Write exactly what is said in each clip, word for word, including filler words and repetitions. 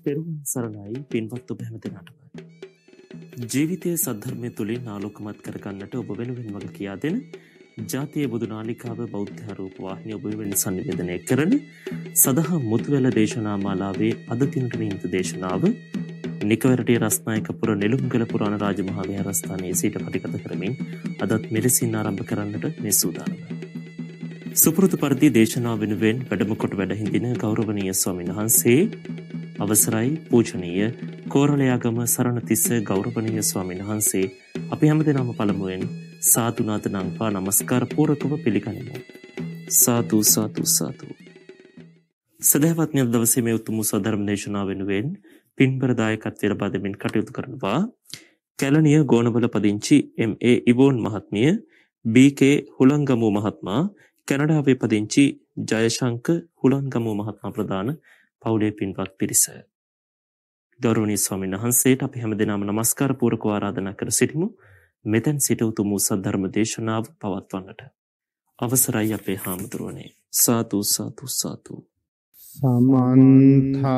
පෙරුවන් සරණයි පින්වත් ඔබ හැමදෙනාටම. ජීවිතයේ සද්ධර්මය තුළින් ආලෝකමත් කරගන්නට ඔබ වෙනුවෙන් වග කියා දෙන ජාතිය බුදු නාලිකාව බෞද්ධ රූප වාහිනිය ඔබ වෙනුවෙන් සංනිවේදනය කරන සදහම් මුතුවැල දේශනා මාලාවේ අද දිනට නියමිත දේශනාව නිකවරටේ රස්නායකපුර නෙළුම්ගල පුරාණ රාජ මහා විහාරස්ථානයේ සිට පටිගත කරමින් අදත් මෙලෙසින් ආරම්භ කරන්නට මේ සූදානම. සුපුරුදු පරිදි දේශනාව වෙනුවෙන් වැඩම කොට වැඩ හිඳින ගෞරවනීය ස්වාමීන් වහන්සේ අවසරයි පූජනීය කෝරළයාගම සරණතිස්ස ගෞරවනීය ස්වාමීන් වහන්සේ අපි හැමදෙනාම පළමුවෙන් සාදු නාද නම්පා නමස්කාර පූර්වකව පිළිගනිමු. සාදු සාදු සාදු. සදහවත්නි අද දවසේ මේ උතුම් සද්ධර්ම දේශනාව වෙනුවෙන් පින්බර දායකත්වය ලබා දෙමින් කටයුතු කරනවා කැලණිය ගෝනවල පදිංචි එම් ඒ ඉවෝන් මහත්මිය, බී කේ හුලංගමු මහත්මයා, කැනඩාවේ පදිංචි ජයශංක හුලංගමු මහත්මයා ප්‍රදාන පවුලේ පින්වත් පිරිස. ගෞරවනීය ස්වාමීන් වහන්සේට අපි හැමදෙනාම නමස්කාර පූර්වකව ආරාධනා කර සිටිමු මෙතෙන් සිට උතුම් සද්ධර්ම දේශනාව පවත්වන්නට. අවසරයි අපේ හාමුදුරුවනේ. සාදු සාදු සාදු. සමන්ත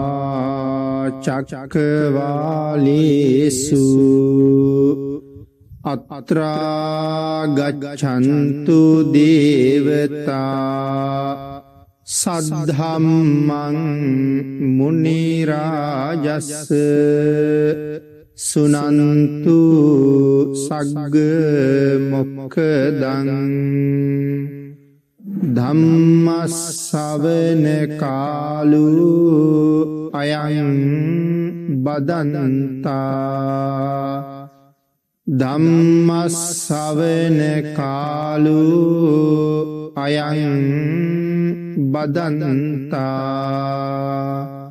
චක්කවාලේසු අත්‍රා ගච්ඡන්තු දේවතා සද්ධම්මං මුනි රාජස් සුනන්තු සග්ග මොක්ඛදං ධම්ම ශ්‍රවණ කාලෝ අයං බදන්තා ධම්ම ශ්‍රවණ කාලෝ අයං බදන්තා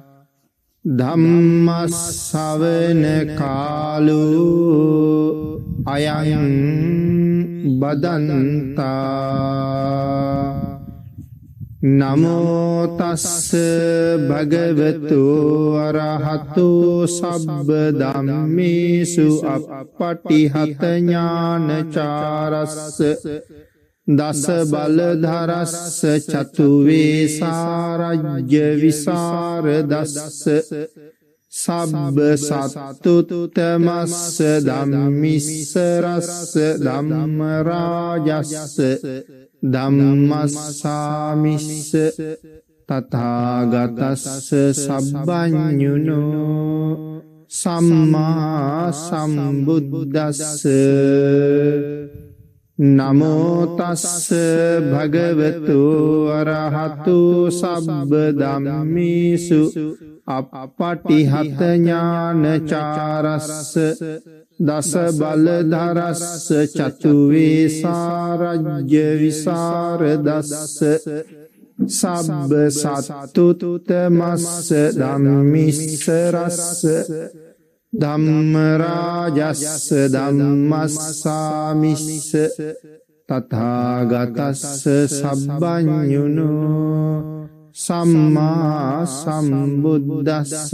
ධම්ම ශ්‍රවණ කාලෝ අයං බදන්තා නමෝ තස්ස භගවතු අරහතු සබ්බ ධම්මේසු අප්පටිහත ඥානචාරස්ස දස බලධරස්ස චතු වේසාරජ්‍ය විසරදස්ස සබ්බ සත්තුතමස්ස ධම්මිස්සරස්ස ධම්ම රාජස්ස ධම්මස්සාමිස්ස තථාගතස්ස සබ්බඤුනෝ සම්මා සම්බුද්දස්ස නමෝ තස්ස භගවතු අරහතු සබ්බ ධම්මේසු අප්පටිහත ඥානචාරස්ස දස බලධරස්ස චතු වේසාරජ්‍ය විසරදස්ස සබ්බ සත්තුතමස්ස ධම්මිස්සරස්ස ධම්ම රාජස්ස ධම්මස්සාමිස්ස තථාගතස්ස සබ්බඤුනෝ සම්මා සම්බුද්දස්ස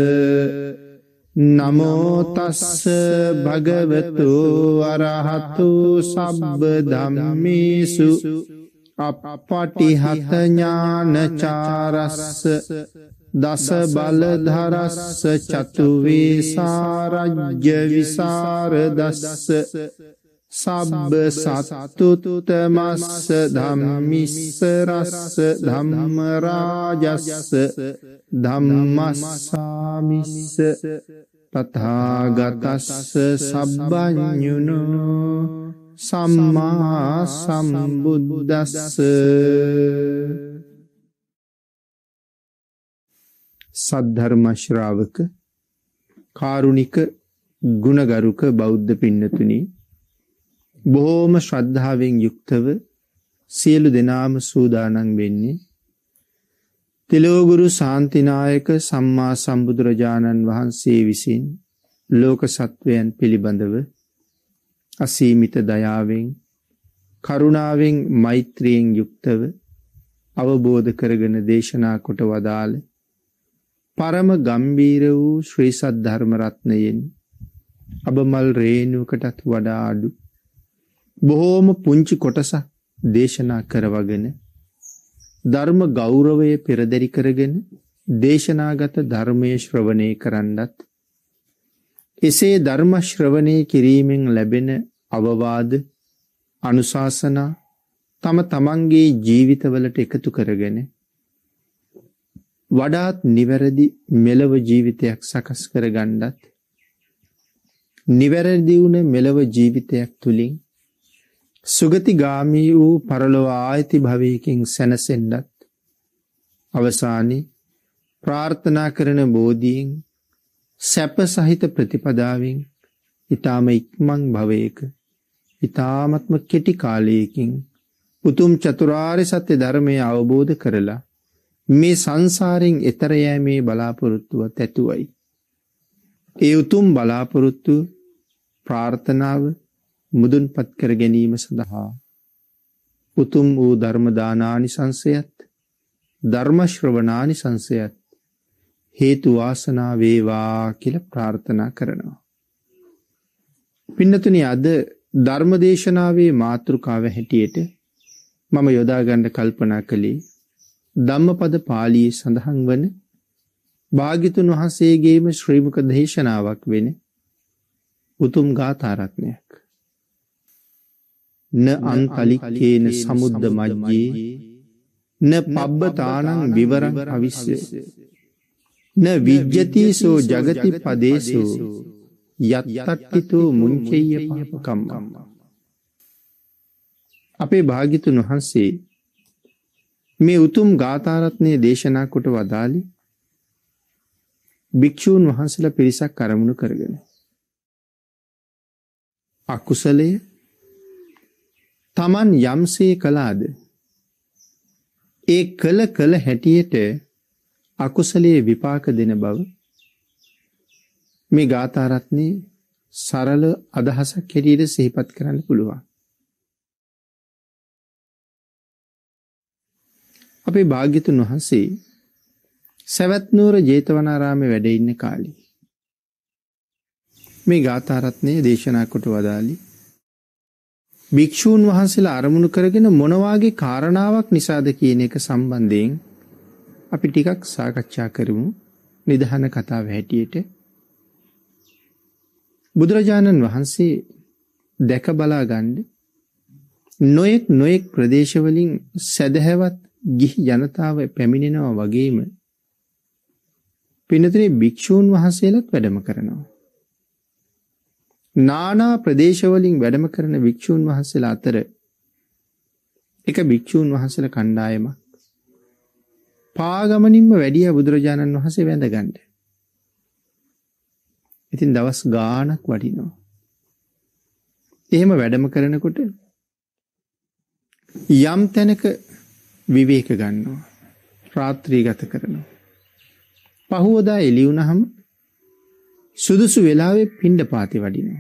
නමෝ තස්ස භගවතු අරහතු සබ්බ ධම්මේසු අප්පටිහත ඥානචාරස්ස දස බලධරස්ස චතු වේසාරජ්‍ය විසරදස්ස සබ්බ සත්තුතමස්ස ධම්මිස්සරස්ස ධම්ම රාජස්ස ධම්මස්සාමිස්ස තථාගතස්ස සබ්බඤුනෝ සම්මා සම්බුද්දස්ස. සද්ධර්ම ශ්‍රාවක කාරුණික ගුණගරුක බෞද්ධ පින්නතුනි, බොහෝම ශ්‍රද්ධාවෙන් යුක්තව සියලු දෙනාම සූදානම් වෙන්නේ තිලෝගුරු ශාන්තිනායක සම්මා සම්බුදුරජාණන් වහන්සේ විසින් ලෝක සත්වයන් පිළිබඳව අසීමිත දයාවෙන් කරුණාවෙන් මෛත්‍රියෙන් යුක්තව අවබෝධ කරගෙන දේශනා කොට වදාළ පරම ගම්බීර වූ ශ්‍රී සද්ධර්ම රත්නයෙන් අබමල් රේණුවකටත් වඩා අඩු බොහෝම පුංචි කොටසක් දේශනා කරවගෙන ධර්ම ගෞරවය පෙරදරි කරගෙන දේශනාගත ධර්මයේ ශ්‍රවණය කරන්නත් එසේ ධර්ම ශ්‍රවණය කිරීමෙන් ලැබෙන අවවාද අනුශාසනා තම තමන්ගේ ජීවිතවලට එකතු කරගෙන වඩාත් නිවැරදි මෙලව ජීවිතයක් සකස් කරගන්නත් නිවැරදි වුණ මෙලව ජීවිතයක් තුලින් සුගතිගාමී වූ පරලොව ආයති භවයකින් සැනසෙන්නත් අවසානයේ ප්‍රාර්ථනා කරන බෝධියෙන් සැප සහිත ප්‍රතිපදාවෙන් ඊටාම ඉක්මන් භවයක ඊටාමත්ම කෙටි කාලයකින් උතුම් චතුරාර්ය සත්‍ය ධර්මය අවබෝධ කරලා මේ සංසාරයෙන් එතර යෑමේ බලාපොරොත්තුව ඇතුවයි. ඒ උතුම් බලාපොරොත්තු ප්‍රාර්ථනාව මුදුන්පත් කර ගැනීම සඳහා උතුම් වූ ධර්ම දානානිසංසයත් ධර්ම ශ්‍රවණානිසංසයත් හේතු වාසනා වේවා කියලා ප්‍රාර්ථනා කරනවා. පින්නතුනි අද ධර්ම දේශනාවේ මාතෘකාව හැටියට මම යොදා ගන්න කල්පනා කළේ ධම්මපද පාළියේ සඳහන් වන භාග්‍යතුන් වහන්සේගේම ශ්‍රී මුඛ දේශනාවක් වෙන උතුම් ගාථා රත්නයක්. න අන්තලික්කේන සමුද්ද මජ්ජේ න පබ්බතානං විවරං අවිස්ස න විජ්ජතිසෝ ජගති පදේසෝ යත්තට්ඨිතෝ මුංචෙය්‍ය පාපකම්ම. අපේ භාග්‍යතුන් වහන්සේ මේ උතුම් ගාථා රත්නයේ දේශනා කොට වදාළි භික්ෂූන් වහන්සේලා පිරිසක් අරමුණු කරගෙන අකුසලය තමන් යම්සේ කළාද ඒ කළ කළ හැටියට අකුසලයේ විපාක දෙන බව මේ ගාථා රත්නයේ සරල අදහසක් හැටියට සිහිපත් කරන්න පුළුවන්. අපේ භාග්‍යතුන් වහන්සේ සවැත් නුවර ජේතවනාරාමේ වැඩ ඉන්න කාලේ මේ ගාථා රත්නයේ දේශනා කොට වදාළි භික්ෂූන් වහන්සේලා අරමුණු කරගෙන මොන වාගේ කාරණාවක් නිසාද කියන එක සම්බන්ධයෙන් අපි ටිකක් සාකච්ඡා කරමු. නිදහන කතාව හැටියට බුදුරජාණන් වහන්සේ දැක බලා ගන්න නොයෙක් නොයෙක් ප්‍රදේශවලින් සදහැවත් ගිහි ජනතාව පැමිණෙනවා වගේම පින්නතේ භික්ෂූන් වහන්සේලාත් වැඩම කරනවා. නානා ප්‍රදේශවලින් වැඩම කරන භික්ෂූන් වහන්සේලා අතර එක භික්ෂූන් වහන්සේලා කණ්ඩායමක් පාගමනින්ම වැඩිය බුදුරජාණන් වහන්සේ වැඳ ගන්න. ඉතින් දවස් ගාණක් වඩිනවා. එහෙම වැඩම කරනකොට යම් තැනක විවේක ගන්නවා. රාත්‍රී ගත කරනවා. පහුවදා එළි වුණාම සුදුසු වෙලාවේ පිණ්ඩපාතේ වඩිනවා.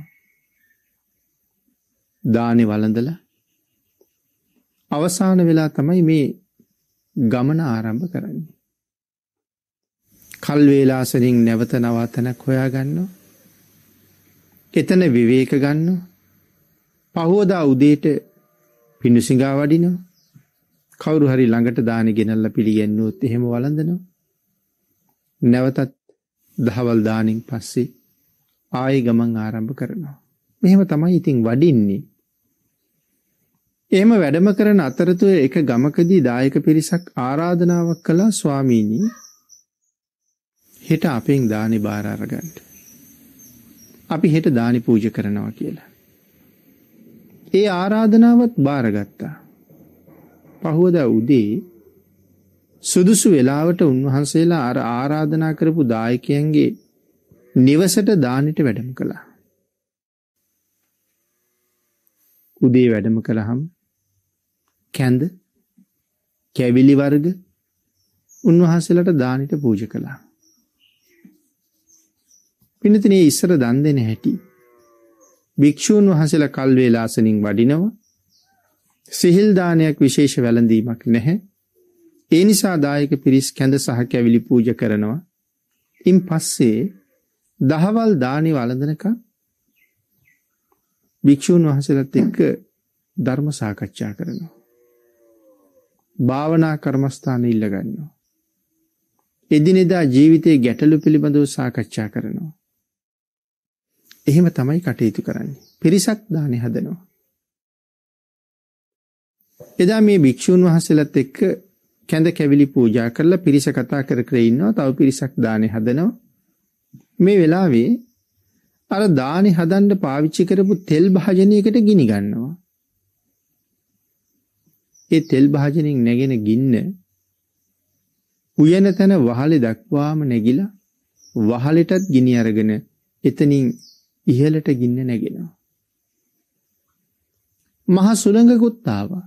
දානේ වළඳලා අවසාන වෙලා තමයි මේ ගමන ආරම්භ කරන්නේ. කල් වේලාසනින් නැවත නවතනක් හොයා ගන්නවා. එතන විවේක ගන්නවා. පහුවදා උදේට පිඬුසිඟා වඩිනවා. කවුරු හරි ළඟට දානි ගෙනල්ලා පිළිගැන්නුවොත් එහෙම වළඳනවා. නැවතත් දහවල් දානින් පස්සේ ආයෙ ගමන් ආරම්භ කරනවා. මෙහෙම තමයි ඉතින් වඩින්නේ. එහෙම වැඩම කරන අතරතුර එක ගමකදී දායක පිරිසක් ආරාධනාවක් කළා ස්වාමීනි හෙට අපෙන් දානි බාර අරගන්න. අපි හෙට දානි පූජා කරනවා කියලා. ඒ ආරාධනාවත් බාරගත්තා. පහුවදා උදේ සුදුසු වෙලාවට උන්වහන්සේලා අර ආරාධනා කරපු දායකයන්ගේ නිවසට දානෙට වැඩම කළා. උදේ වැඩම කළාම කැඳ කැවිලි වර්ග උන්වහන්සේලාට දානෙට පූජා කළා. පින්නතනේ ඉස්සර දන් දෙන හැටි භික්ෂූන් වහන්සේලා කල් වේලාසනින් වඩිනවා. සිහිල් දානයක් විශේෂ වැළඳීමක් නැහැ. ඒ නිසා දායක පිරිස් කැඳ සහ කැවිලි පූජා කරනවා. ඉන් පස්සේ දහවල් දානි වළඳනකම් භික්ෂූන් වහන්සේලාත් එක්ක ධර්ම සාකච්ඡා කරනවා. භාවනා කර්මස්ථාන ඉල්ල ගන්නවා. එදිනෙදා ජීවිතයේ ගැටලු පිළිබඳව සාකච්ඡා කරනවා. එහෙම තමයි කටයුතු කරන්නේ. පිරිසක් දානේ හදනවා. එදා මේ භික්ෂුන් වහන්සේලාත් එක්ක කැඳ කැවිලි පූජා කරලා පිරිස කතා කර කර ඉන්නවා. තව පිරිසක් දානේ හදනවා. මේ වෙලාවේ අර දානේ හදන්න පාවිච්චි කරපු තෙල් භාජනයකට ගිනි ගන්නවා. ඒ තෙල් භාජනයෙන් නැගෙන ගින්න උයන තැන වහලේ දක්වාම නැගිලා වහලෙටත් ගිනි අරගෙන එතනින් ඉහළට ගින්න නැගෙනවා. මහා සුළඟකුත් ආවා.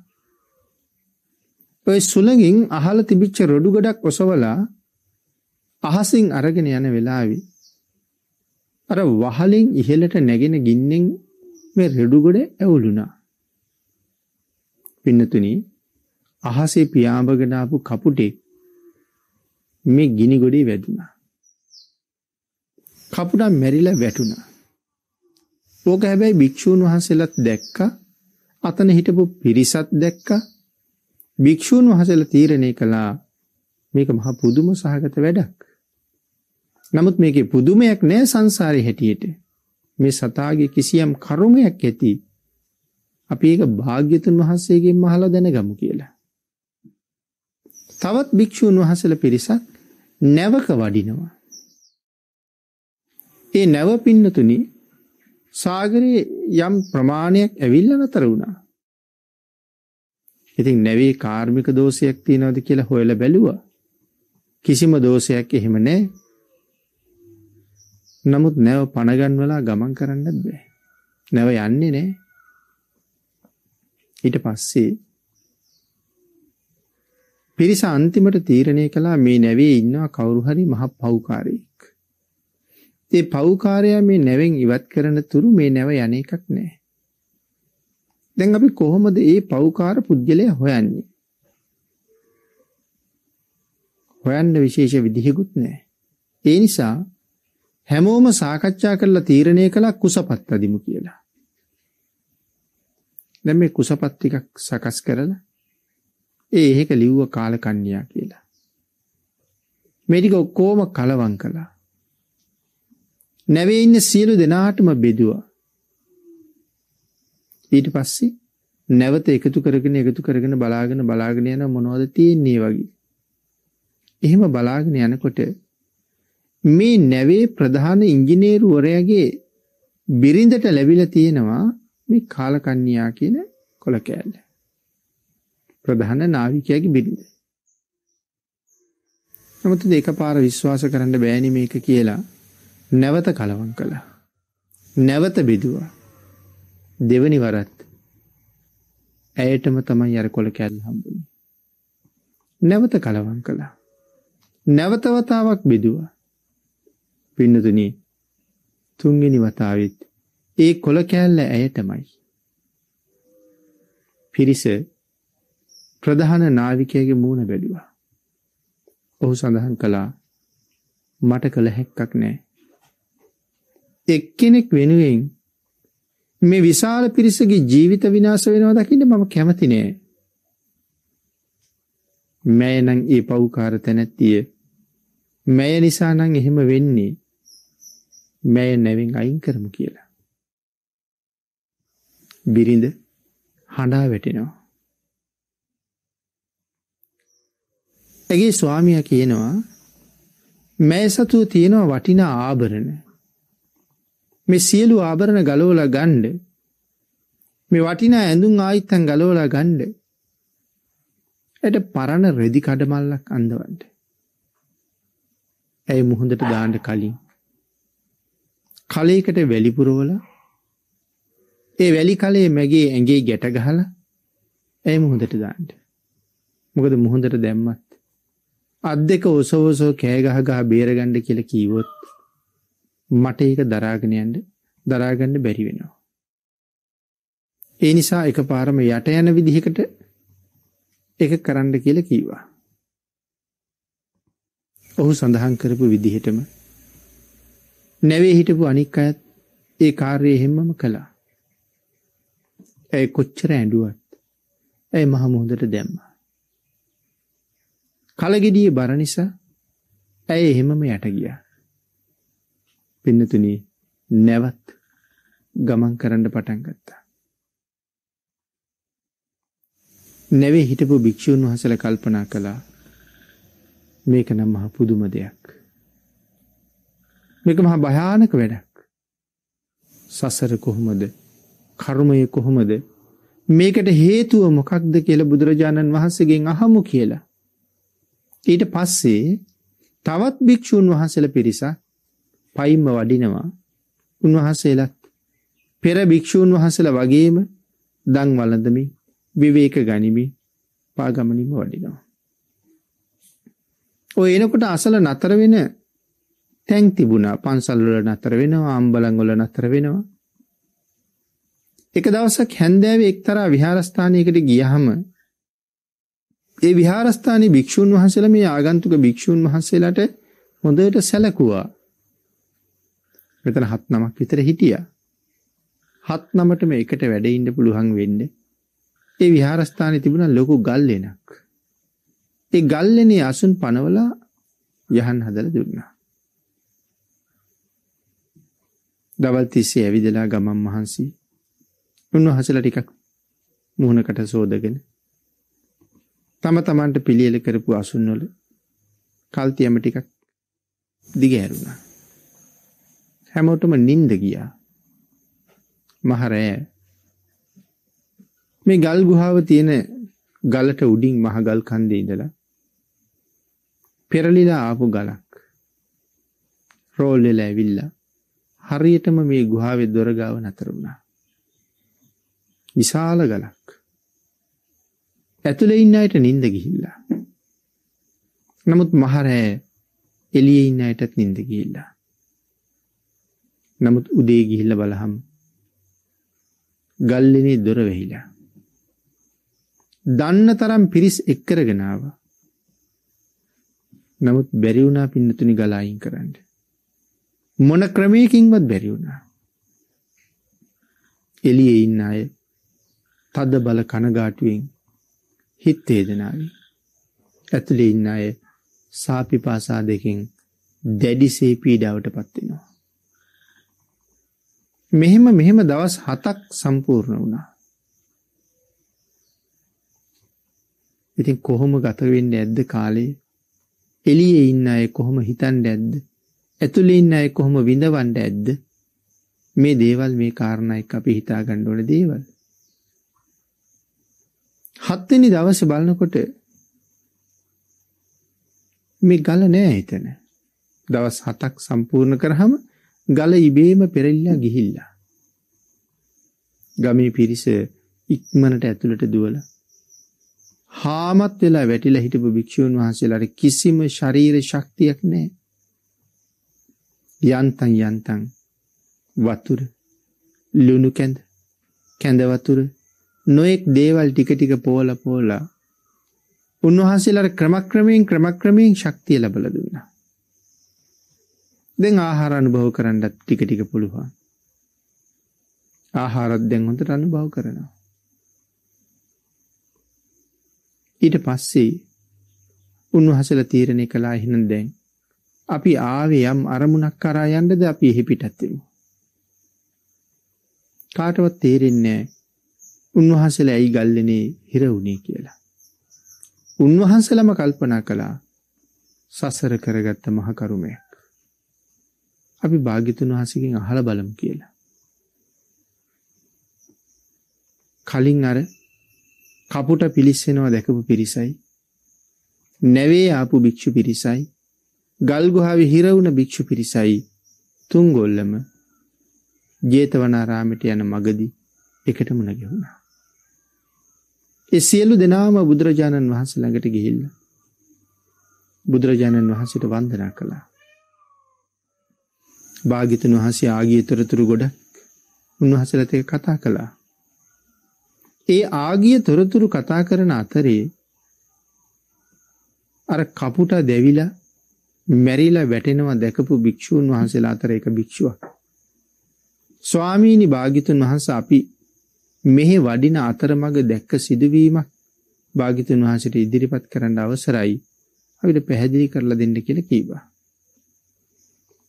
ඔය සුළඟින් අහල තිබිච්ච රොඩු ගොඩක් ඔසවලා අහසින් අරගෙන යන වෙලාවේ අර වහලෙන් ඉහළට නැගෙන ගින්නෙන් මේ රොඩු ගොඩ ඇවුලුණා. පින්නතුනි අහසේ පියාඹගෙන ආපු කපුටෙක් මේ ගිනි ගොඩේ වැදුනා. කපුටා මැරිලා වැටුණා. ඕක හැබැයි භික්ෂූන් වහන්සේලාත් දැක්කා. අතන හිටපු පිරිසත් දැක්කා. භික්ෂූන් වහන්සේලා තීරණය කළා මේක මහා පුදුම සහගත වැඩක්. නමුත් මේකේ පුදුමයක් නෑ සංසාරේ හැටියට. මේ සතාගේ කිසියම් කර්මයක් ඇති. අපි ඒක භාග්‍යතුන් වහන්සේගෙන් අහලා දැනගමු කියලා. තවත් භික්ෂූන් වහන්සේලා පිරිසක් නැවක වඩිනවා. ඒ නැව පින්නතුනි සාගරයේ යම් ප්‍රමාණයක් ඇවිල්ලා නතර වුණා. ඉතින් නැවේ කාර්මික දෝෂයක් තියනවද කියලා හොයලා බැලුවා. කිසිම දෝෂයක් එහෙම නැහැ. නමුත් නැව පණ ගන්නවලා ගමන් කරන්නත් බෑ. නැව යන්නේ නැහැ. ඊට පස්සේ පිරිස අන්තිමට තීරණය කළා මේ නැවේ ඉන්නවා කවුරු හරි මහ පව්කාරයෙක්. ඒ පව්කාරයා මේ නැවෙන් ඉවත් කරන තුරු මේ නැව යන එකක් නැහැ. දැන් අපි කොහොමද මේ පව්කාර පුද්ගලයා හොයන්නේ? හොයන්න විශේෂ විදිහකුත් නැහැ. ඒ නිසා හැමෝම සාකච්ඡා කරලා තීරණය කළා කුසපත් අදිමු කියලා. දැන් මේ කුසපත් ටිකක් සකස් කරලා ඒ එහෙක ලිව්ව කාලකන්‍යා කියලා. මේ ටික ඔක්කොම කලවම් කළා. නැවේ ඉන්න සියලු දෙනාටම බෙදුවා. ඊට පස්සේ නැවත එකතු කරගෙන එකතු කරගෙන බලාගෙන බලාගෙන යන මොනවද තියෙන්නේ වගේ. එහෙම බලාගෙන යනකොට මේ නැවේ ප්‍රධාන ඉංජිනේරුවරයාගේ බිරිඳට ලැබිලා තියෙනවා මේ කාලකන්‍යා කියන කොළ කෑල්ල. ප්‍රධාන නාවිකයාගේ බිරිඳ. නමුත් දෙකපාර විශ්වාස කරන්න බෑනේ මේක කියලා නැවත කලවම් කළා. නැවත බෙදුවා. දෙවනි වරත් ඇයටම තමයි අර කොළ කෑල්ල හම්බුනේ. නැවත කලවම් කළා. නැවත වතාවක් බෙදුවා. පින්නතුනි තුන්වෙනි වතාවෙත් ඒ කොළ කෑල්ල ඇයටමයි. පිරිස ප්‍රධාන නාවිකයාගේ මූණ බැලුවා. ඔහු සඳහන් කළා මට කළ හැක්කක් නැහැ. එක්කෙනෙක් වෙනුවෙන් මේ විශාල පිරිසගේ ජීවිත විනාශ වෙනවා දකින්න මම කැමති නෑ. මෑ නම් ඒ පව්කාර තැනැත්තිය. මෑ නිසා නම් එහෙම වෙන්නේ. මෑ නැවෙන් අයින් කරමු කියලා. බිරිඳ හඬා වැටෙනවා. ඇගේ ස්වාමියා කියනවා මෑ සතුව තියෙනවා වටිනා ආභරණ. මේ සියලු ආභරණ ගලවලා ගන්න. මේ වටිනා ඇඳුම් ආයිත්තන් ගලවලා ගන්න. එට පරණ රෙදි කඩමල්ලක් අඳවන්න. ඇයි මුහුදට දාන්න කලින් කලයකට වැලි පුරවලා ඒ වැලි කලයේ මැගේ ඇඟේ ගැට ගහලා ඇයි මුහුදට දාන්න. මොකද මුහුදට දැම්මත් අත් දෙක ඔසවසෝ කෑ ගහ ගහ බේරගන්න කියලා කීවොත් මට ඒක දරාගෙන යන්න දරාගන්න බැරි වෙනවා. ඒ නිසා එකපාරම යට යන විදිහකට ඒක කරන්න කියලා කීවා. ඔහු සඳහන් කරපු විදිහටම නැවේ හිටපු අනික් අයත් ඒ කාර්යය හැමම කළා. ඇයි කොච්චර ඇඬුවත් ඇයි මහ මුහුදට දැම්මා. කලගෙඩියේ බර නිසා ඇය එහෙමම යට ගියා. පින්නතුනි නැවත් ගමන් කරන්න පටන් ගත්තා. නැවේ හිටපු භික්ෂුන් වහන්සේලා කල්පනා කළා මේක නම් මහ පුදුම දෙයක්. මේක මහ භයානක වැඩක්. සසර කොහොමද? කර්මය කොහොමද? මේකට හේතුව මොකක්ද කියලා බුදුරජාණන් වහන්සේගෙන් අහමු කියලා. ඊට පස්සේ තවත් භික්ෂුන් වහන්සේලා පිරිසක් පයින්ම වඩිනවා. උන්වහන්සේලාත් පෙර භික්ෂුන් වහන්සේලා වගේම දන් වළඳමින් විවේක ගනිමින් පාගමනින්ම වඩිනවා. ඔය එනකොට අසල නතර වෙන තැන් තිබුණා. පන්සල් වල නතර වෙනවා, අම්බලන් වල නතර වෙනවා. එක දවසක් හැන්දෑවේ එක්තරා විහාරස්ථානයකට ගියහම ඒ විහාරස්ථානයේ භික්ෂුන් වහන්සේලා මේ ආගන්තුක භික්ෂුන් වහන්සේලාට හොඳට සැලකුවා. මෙතන හත් නමක් විතර හිටියා. හත් නමටම එකට වැඩ ඉන්න පුළුවන් වෙන්නේ. ඒ විහාරස්ථානයේ තිබුණා ලොකු ගල්ලෙනක්. ඒ ගල්ලෙනේ අසුන් පනවලා යහන් හදලා දුන්නා. දවල් තිස්සේ ඇවිදලා ගමන් මහන්සි උන්වහන්සේලා ටිකක් මුහුණකට සෝදගෙන තම තමන්ට පිළියෙල කරපු අසුන් වල කල්තියම ටිකක් දිගහැරුණා. හැමෝටම නිින්ද ගියා. මහරෑ මේ ගල් ගුහාව තියෙන ගලට උඩින් මහ ගල් කන්දේ ඉඳලා පෙරලිලා ආපු ගලක් රෝල් වෙලා ඇවිල්ලා හරියටම මේ ගුහාවේ දොර ගාව නතර වුණා. විශාල ගලක්. ඇතුලේ ඉන්න අයට නිින්ද ගිහිල්ලා. නමුත් මහරෑ එළියේ ඉන්න අයටත් නිින්ද ගිහිල්ලා. නමුත් උදේ ගිහිල්ලා බලහම ගල්ලෙනේ දොර වැහිලා. දන්න තරම් පිරිස් එක් කරගෙන ආවා. නමුත් බැරි වුණා පින්නතුනි ගල අයින් කරන්න. මොන ක්‍රමයකින්වත් බැරි වුණා. එළියේ ඉන්න අය තද බල කනගාටුවෙන් හිත වේදනාවේ. ඇතුලේ ඉන්න අය සාපිපාසා දෙකෙන් දැඩිසේ පීඩාවටපත් වෙනවා. මෙහෙම මෙහෙම දවස් හතක් සම්පූර්ණ වුණා. ඉතින් කොහොම ගත වෙන්නේ ඇද්ද කාලේ? එළියේ ඉන්න අය කොහොම හිතන්නේ ඇද්ද? ඇතුලේ ඉන්න අය කොහොම විඳවන්නේ ඇද්ද? මේ දේවල් මේ කාරණා එක්ක අපි හිතා ගන්න ඕන දේවල්. හත්වෙනි දවසේ බලනකොට මේ ගල නෑ එතන. දවස් හතක් සම්පූර්ණ කරාම ගල ඉබේම පෙරලිලා ගිහිල්ලා. ගමේ පිරිස ඉක්මනට ඇතුළට දුවලා හාමත් වෙලා වැටිලා හිටපු භික්ෂුන් වහන්සේලාට කිසිම ශරීර ශක්තියක් නැහැ. යන්තම් යන්තම් වතුර, ලුණු කැඳ, කැඳ වතුර, නොඑක් දේවල් ටික ටික පෝලා පෝලා උන්වහන්සේලාට ක්‍රමක්‍රමයෙන් ක්‍රමක්‍රමයෙන් ශක්තිය ලැබලා දුන්නා. දැන් ආහාර අනුභව කරන්නත් ටික ටික පුළුවන්. ආහාරත් දැන් හොඳට අනුභව කරනවා. ඊට පස්සේ උන්වහන්සේලා තීරණය කළා එහෙනම් දැන් අපි ආවේ යම් අරමුණක් කරා යන්නද අපි එහි පිටත් වෙමු. කාටවත් තේරෙන්නේ නැහැ උන්වහන්සේලා ඇයි ගල්ලෙනේ හිර වුණේ කියලා. උන්වහන්සේලාම කල්පනා කළා සසර කරගත්ත මහ කරුමයක්. අපි භාග්‍යතුන් වහන්සේගෙන් අහලා බලමු කියලා. කලින් අර කපුට පිලිස්සෙනවා දැකපු පිරිසයි, නැවේ ආපු භික්ෂු පිරිසයි, ගල් ගුහාවේ හිර වුණ භික්ෂු පිරිසයි තුන් ගොල්ලම ජේතවනාරාමයට යන මගදී එකටම නැගුණා. ඒ සියලු දෙනාම බුදුරජාණන් වහන්සේ ළඟට ගිහිල්ලා බුදුරජාණන් වහන්සේට වන්දනා කළා. භාග්‍යතුන් වහන්සේ ආගිය තොරතුරු ගොඩක් උන්වහන්සේලාත් එක්ක කතා කළා. ඒ ආගිය තොරතුරු කතා කරන අතරේ අර කපුට දෙවිලා මැරිලා වැටෙනවා දැකපු භික්ෂූන් වහන්සේලා අතර එක භික්ෂුවක් ස්වාමීනි භාග්‍යතුන් වහන්සේ අපි මෙහි වඩින අතරමඟ දැක්ක සිදුවීමක් භාග්‍යතුන් වහන්සේට ඉදිරිපත් කරන්න අවසරයි අපිට පැහැදිලි කරලා දෙන්න කියලා කිව්වා.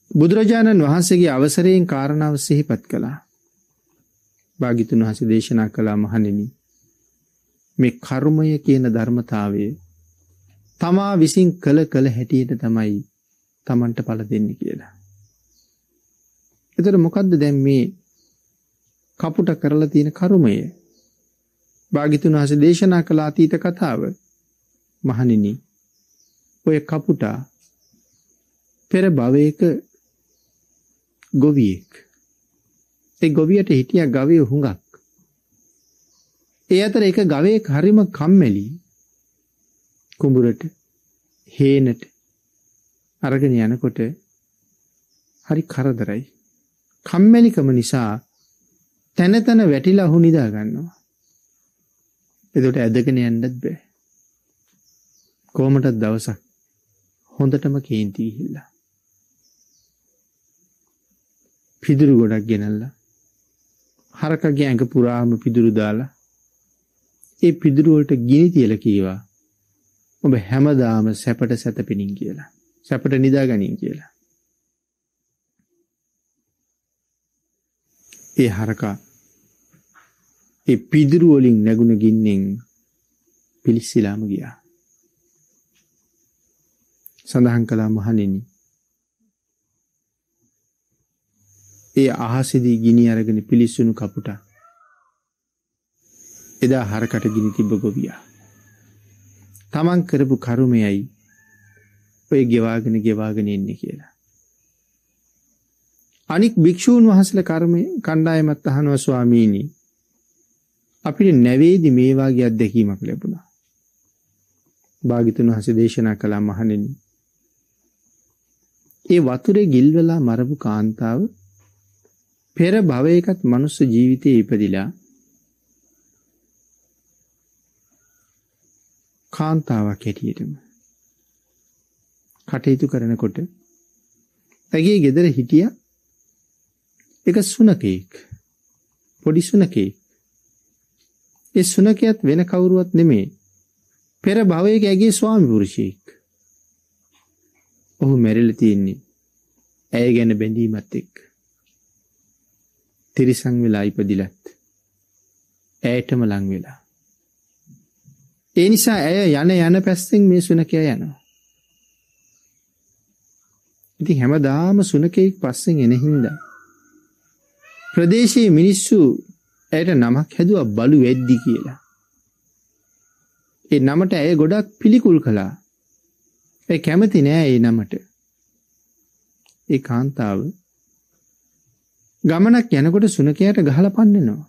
බුදුරජාණන් වහන්සේගේ අවසරයෙන් කාරණාව සිහිපත් කළා. භාග්‍යතුන් වහන්සේ දේශනා කළා මහණෙනි මේ කර්මය කියන ධර්මතාවය තමා විසින් කළ කළ හැටියට තමයි තමන්ට ඵල දෙන්නේ කියලා. එතකොට මොකද්ද දැන් මේ කපුට කරලා තියෙන කර්මය? භාග්‍යතුන් වහන්සේ දේශනා කළ අතීත කතාව. මහණෙනි ඔය කපුටා පෙර භවයක ගොවියෙක්. ඒ ගොවියට හිටියා ගවයෝ හුඟක්. ඒ අතර එක ගවයෙක් හරිම කම්මැලි. කුඹුරට හේනට අරගෙන යනකොට හරි කරදරයි. කම්මැලිකම නිසා තන තන වැටිලා හු නිදා ගන්නවා. එතකොට ඇදගෙන යන්නත් බෑ. කොහමද දවසක් හොඳටම කේන්ති ගිහිල්ලා පිදුරු ගොඩක් ගෙනල්ලා හරකගේ ඇඟ පුරාම පිදුරු දාලා ඒ පිදුරු වලට ගිනි තියලා කීවා ඔබ හැමදාම සැපට සැතපෙනින් කියලා. සැපට නිදාගනින් කියලා. ඒ හරකා ඒ පිදුරු වලින් නැගුණ ගින්නෙන් පිලිස්සලාම ගියා. සඳහන් කළා මහණෙනි ඒ අහසේදී ගිනි අරගෙන පිලිස්සුණු කපුටා එදා හරකට ගිනි තිබ්බ ගොවියා. තමන් කරපු කර්මයයි ඔය ගෙවාගෙන ගෙවාගෙන ඉන්නේ කියලා. අනික් භික්ෂූන් වහන්සේලා කර්මයේ කණ්ඩායමත් අහනවා ස්වාමීනි අපිට නැවේදි මේ වාගේ අත්දැකීමක් ලැබුණා. භාග්‍යතුන් වහන්සේ දේශනා කළා මහණෙනි ඒ වතුරේ ගිල්වලා මරපු කාන්තාව පෙර භවයකත් මනුස්ස ජීවිතයේ ඉපදිලා කාන්තාවක් හැටියටම කටයුතු කරනකොට ඇගේ ගෙදර හිටියා එක සුනකෙක්. පොඩි සුනකෙක්. ඒ සුනකයාත් වෙන කවුරුවත් නෙමෙයි. පෙර භවයක ඇගේ ස්වාමි පුරුෂයෙක්. ඔහු මැරිලා තියෙන්නේ ඇය ගැන බැඳීමත් එක්ක. තිරිසන් වෙලා ඉපදිලත් ඇයටම ලං වෙලා. ඒ නිසා ඇය යන යන පැත්තෙන් මේ සුනකයා යනවා. ඉතින් හැමදාම සුනකෙක් පස්සෙන් එන හින්දා ප්‍රදේශයේ මිනිස්සු ඇයට නමක් හැදුවා බලු වැද්දි කියලා. ඒ නමට ඇය ගොඩක් පිළිකුල් කළා. ඒ කැමති නෑ ඒ නමට. ඒ කාන්තාව ගමනක් යනකොට සුනකයාට ගහලා පන්නනවා.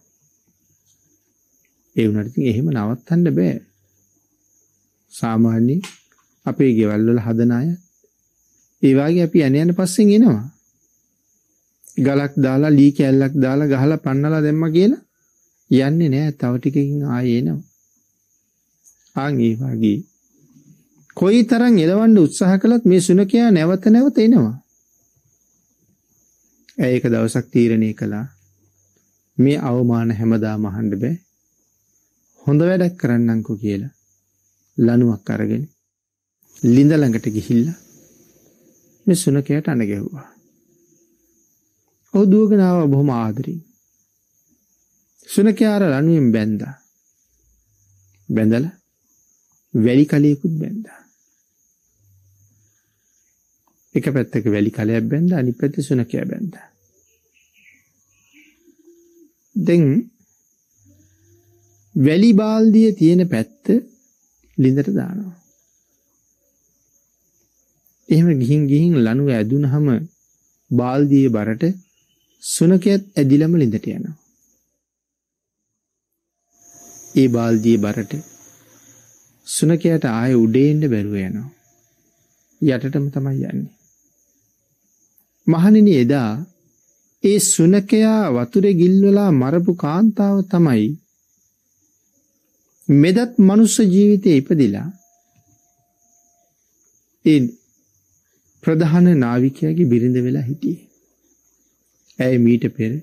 ඒ වුණාට ඉතින් එහෙම නවත්තන්න බෑ. සාමාන්‍ය අපේ ගෙවල් වල හදන අය ඒ වගේ අපි යන යන පස්සෙන් එනවා. ගලක් දාලා ලී කැල්ලක් දාලා ගහලා පන්නලා දැම්මා කියලා යන්නේ නෑ. තව ටිකකින් ආයෙ එනවා. ආන් ඒ වගේ කොයිතරම් එලවන්න උත්සාහ කළත් මේ සුනකයා නැවත නැවත එනවා. ඇය එක දවසක් තීරණය කළා මේ අවමාන හැමදාම අහන්න බෑ. හොඳ වැඩක් කරන්නම්කෝ කියලා ලණුවක් අරගෙන ලිඳ ළඟට ගිහිල්ලා මේ සුනකයාට අඬ ගැහුවා. ඔහු දුවගෙන ආවා බොහොම ආදරෙන්. සුනකයා අර ලණුවෙන් බැන්දා. බැඳලා වැලි කලයකුත් බැන්දා. එක පැත්තක වැලි කලයක් බැන්දා අනිත් පැත්තේ සුනකයා බැන්දා. දැන් වැලි බාල්දිය තියෙන පැත්ත ලිඳට දානවා. එහෙම ගිහින් ගිහින් ලණුව ඇදුනහම බාල්දියේ බරට සුනකයත් ඇදිලම ලිඳට යනවා. ඒ බාල්දියේ බරට සුනකයාට ආයෙ උඩේ එන්න බැරුව යනවා. යටටම තමයි යන්නේ. මහණෙනි එදා ඒ සුනකයා වතුරේ ගිල්වලා මරපු කාන්තාව තමයි මෙදත් මනුස්ස ජීවිතේ ඉපදිලා ඒ ප්‍රධාන නාවිකයාගේ බිරිඳ වෙලා හිටියේ. ඇය මීට පෙර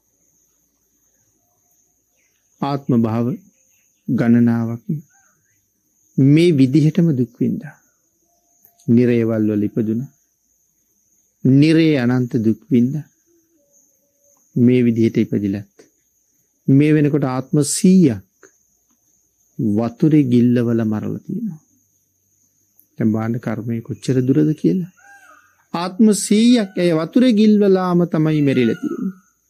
ආත්ම භාව ගණනාවක් මේ විදිහටම දුක් විඳා. නිරේවල් වල ඉපදුනා. නිරේ අනන්ත දුක් විඳ මේ විදිහට ඉපදිලත් මේ වෙනකොට ආත්ම සීයක් වතුරේ ගිල්ලවල මරලා තියෙනවා. දැන් බාන්න කර්මය කොච්චර දුරද කියලා. ආත්ම සීයක් ඒ වතුරේ ගිල්වලාම තමයි මෙරිලා තියෙන්නේ.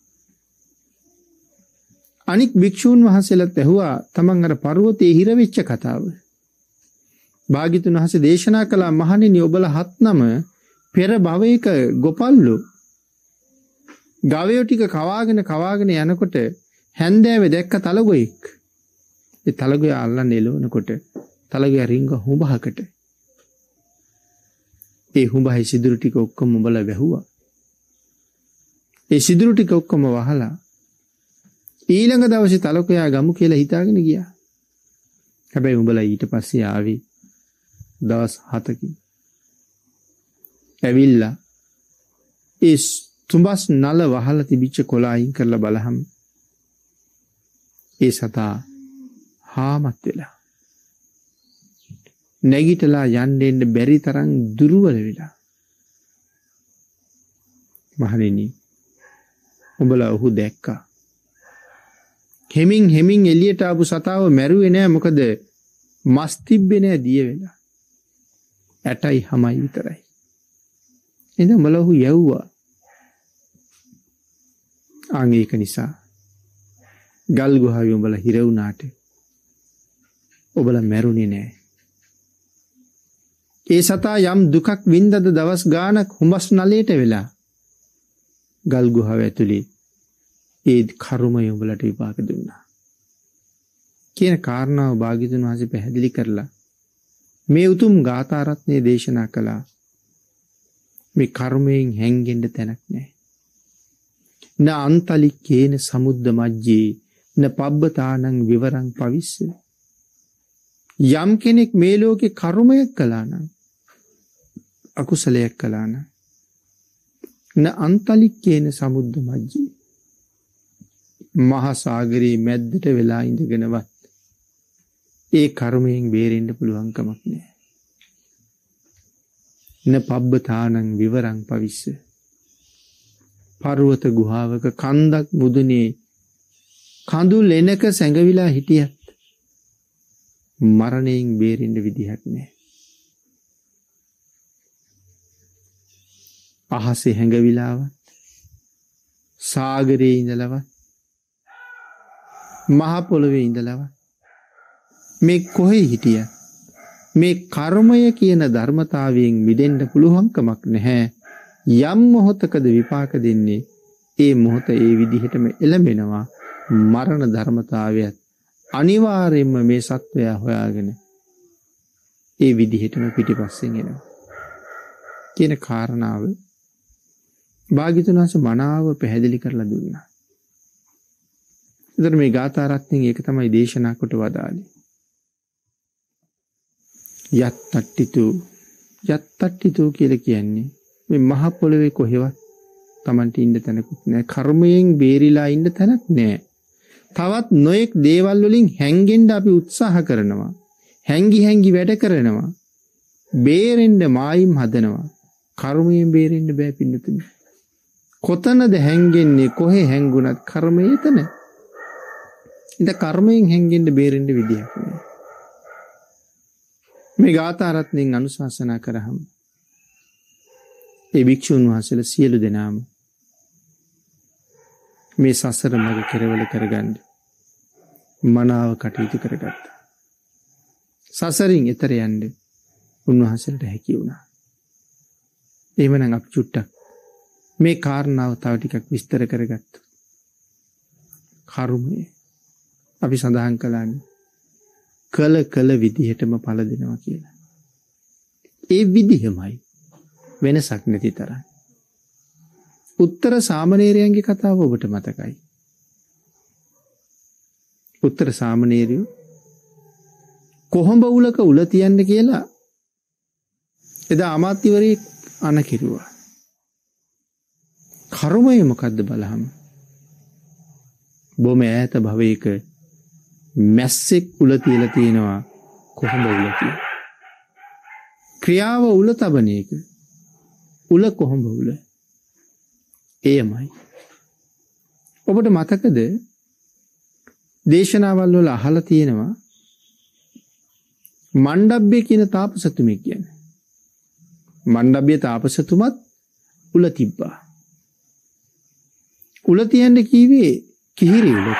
අනික් භික්ෂූන් වහන්සේලාත් ඇහුවා තමන් අර පර්වතයේ හිර වෙච්ච කතාව. භාග්‍යතුන් වහන්සේ දේශනා කළා මහණෙනි ඔබලා හත්නම පෙර භවයක ගොපල්ලු ගවයෝ ටික කවාගෙන කවාගෙන යනකොට හැන්දෑවේ දැක්ක තලගොයෙක්. ඒ තලගොය අල්ලන්න එළවනකොට තලගොය රිංග හුඹහකට. ඒ හුඹහේ සිදුරු ටික ඔක්කොම උඹලා වැහුවා. ඒ සිදුරු ටික ඔක්කොම වහලා ඊළඟ දවසේ තලකොයා ගමු කියලා හිතාගෙන ගියා. හැබැයි උඹලා ඊට පස්සේ ආවේ දවස් හතකින්. ඇවිල්ලා ඒ තුඹස් නල වහලා තිබිච්ච කොළ අයින් කරලා බලහම ඒ සතා හාමත් වෙලා නැගිටලා යන්න එන්න බැරි තරම් දුර්වල වෙලා. මහණෙනි උඹලා ඔහු දැක්කා. හෙමින් හෙමින් එළියට ආපු සතාව මැරුවේ නෑ මොකද මස් තිබ්බේ නෑ දිය වෙලා. ඇටයි හැමයි විතරයි. එඳ උඹලා ඔහු යවුවා. ආන් ඒක නිසා ගල් ගුහාවේ උඹලා හිර වුණාට ඔබලා මැරුණේ නෑ. ඒ සතා යම් දුකක් වින්දද දවස් ගානක් හුඹස් නලයට වෙලා ගල් ගුහාව ඇතුලේ ඒ කර්මය උඹලට විපාක දුන්නා කියන කාරණාව භාග්‍යතුන් වහන්සේ පැහැදිලි කරලා මේ උතුම් ගාථා රත්නයේ දේශනා කළා. මේ කර්මයෙන් හැංගෙන්න තැනක් නැහැ. න අන්තලික්කේන සමුද්ද මජ්ජේ න පබ්බතානං විවරං පවිස්ස. යම් කෙනෙක් මේ ලෝකේ කර්මයක් කළා නම් අකුසලයක් කළා නම් න අන්තලික්කේන සමුද්ද මජ්ජේ මහා සාගරයේ මැද්දට වෙලා ඉඳගෙනවත් ඒ කර්මයෙන් බේරෙන්න පුළුවන් කමක් නැහැ. න පබ්බතානං විවරං පවිස්ස. පර්වත ගුහාවක කන්දක් මුදුනේ කඳු ලෙනක සැඟවිලා හිටියත් මරණයෙන් බේරෙන්න විදිහක් නැහැ. අහසේ හැඟවිලාවත් සාගරයේ ඉඳලවත් මහ පොළොවේ ඉඳලවත් මේ කොහේ හිටියත් මේ කර්මය කියන ධර්මතාවයෙන් මිදෙන්න පුළුවන්කමක් නැහැ. යම් මොහොතකද විපාක දෙන්නේ ඒ මොහොත ඒ විදිහටම එළඹෙනවා. මරණ ධර්මතාවයත් අනිවාර්යයෙන්ම මේ සත්වයා හොයාගෙන ඒ විදිහටම පිටිපස්සෙන් එනවා කියන කාරණාව භාග්‍යතුන් වහන්සේ මනාව පැහැදිලි කරලා දුන්නා. ඉතින් මේ ගාථා රත්නෙන් ඒක තමයි දේශනා කොට වදාළේ. යත්තට්ටිතු යත්තට්ටිතු කියලා කියන්නේ මේ මහ පොළවේ කොහෙවත් Tamanට ඉන්න තැනකුත් නෑ. කර්මයෙන් බේරිලා ඉන්න තැනක් නෑ. තවත් නොයෙක් දේවල් වලින් හැංගෙන්න අපි උත්සාහ කරනවා. හැංගි හැංගි වැඩ කරනවා. බේරෙන්න මායිම් හදනවා. කර්මයෙන් බේරෙන්න බෑ පින්නතුනි. කොතනද හැංගෙන්නේ කොහේ හැංගුණත් කර්මය එතන. ඉත කර්මයෙන් හැංගෙන්න බේරෙන්න විදියක් නෑ. මේ ගාථා රත්නෙන් අනුශාසනා කරාම ඒ භික්ෂුන් වහන්සේලා සියලු දෙනාම මේ සසර මඟ කෙරවල කරගන්න මනාව කටයුතු කරගත්තා. සසරින් එතර යන්න උන්වහන්සේලාට හැකි වුණා. එහෙමනම් අපි චුට්ටක් මේ කාරණාව තව ටිකක් විස්තර කරගත්තා. කර්මය අපි සඳහන් කළානේ කල කල විදිහටම ඵල දෙනවා කියලා. ඒ විදිහමයි වෙනසක් නැති තරම්. උත්තර සාමණේරයන්ගේ කතාව ඔබට මතකයි. උත්තර සාමණේරියෝ කොහොඹ උලක උල තියන්න කියලා එදා අමාත්‍යවරයෙක් අණ කෙරුවා. කර්මය මොකද්ද බලහම බොම ඈත භවයක මැස්සෙක් උල තියලා තියෙනවා කොහොඹ උල කියලා. ක්‍රියාව උල තබන එක උල කොහොඹ උල එයමයි. ඔබට මතකද දේශනාවල් වල අහලා තියෙනවා මණ්ඩබ්බේ කියන තාපසතුමෙක් කියන්නේ. මණ්ඩබ්බේ තාපසතුමත් උල තිබ්බා. උල තියන්න කීවේ කිහිරි උලක.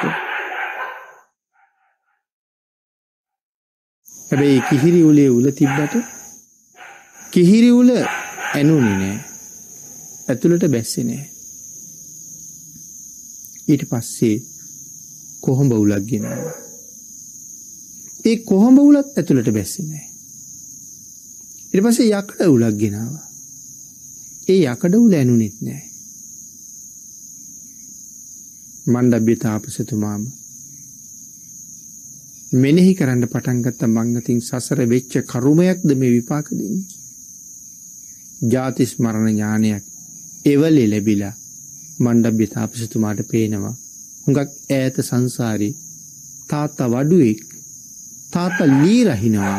හැබැයි කිහිරි උලේ උල තිබ්බට කිහිරි උල ඇනුනේ නෑ. ඇතුළට බැස්සේ නෑ. ඊට පස්සේ කොහොඹ උලක් ගෙනාවා. ඒ කොහොඹ උලත් ඇතුළට බැස්සේ නෑ. ඊට පස්සේ යකඩ උලක් ගෙනාවා. ඒ යකඩ උල ඇනුනෙත් නෑ. මණ්ඩබ්බේ තාපසතුමාම මෙනෙහි කරන්න පටන් ගත්ත මංගතින් සසර වෙච්ච කර්මයක්ද මේ විපාක දෙන්නේ. ජාති ස්මරණ ඥානයක් එවලේ ලැබිලා මණ්ඩබ්බේ තාපසතුමාට පේනවා හුඟක් ඈත සංසාරේ තාත්තා වඩුවෙක් තාත්තා ලී රහිනවා.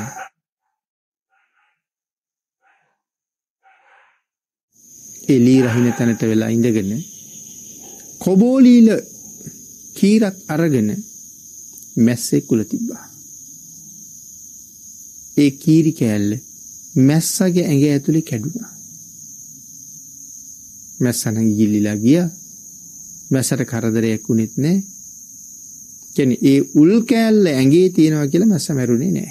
ඒ ලී රහින තැනට වෙලා ඉඳගෙන කොබෝලීල කීරක් අරගෙන මැස්සේ කුල තිබ්බා. ඒ කීරි කෑල්ල මැස්සගේ ඇඟ ඇතුලේ කැඩුනා. මැස්සන ගිලිලා ගියා. මැස්සට කරදරයක් වුණෙත් නෑ. කියන්නේ ඒ උල් කෑල්ල ඇඟේ තියෙනවා කියලා මැස්ස මැරුණේ නෑ.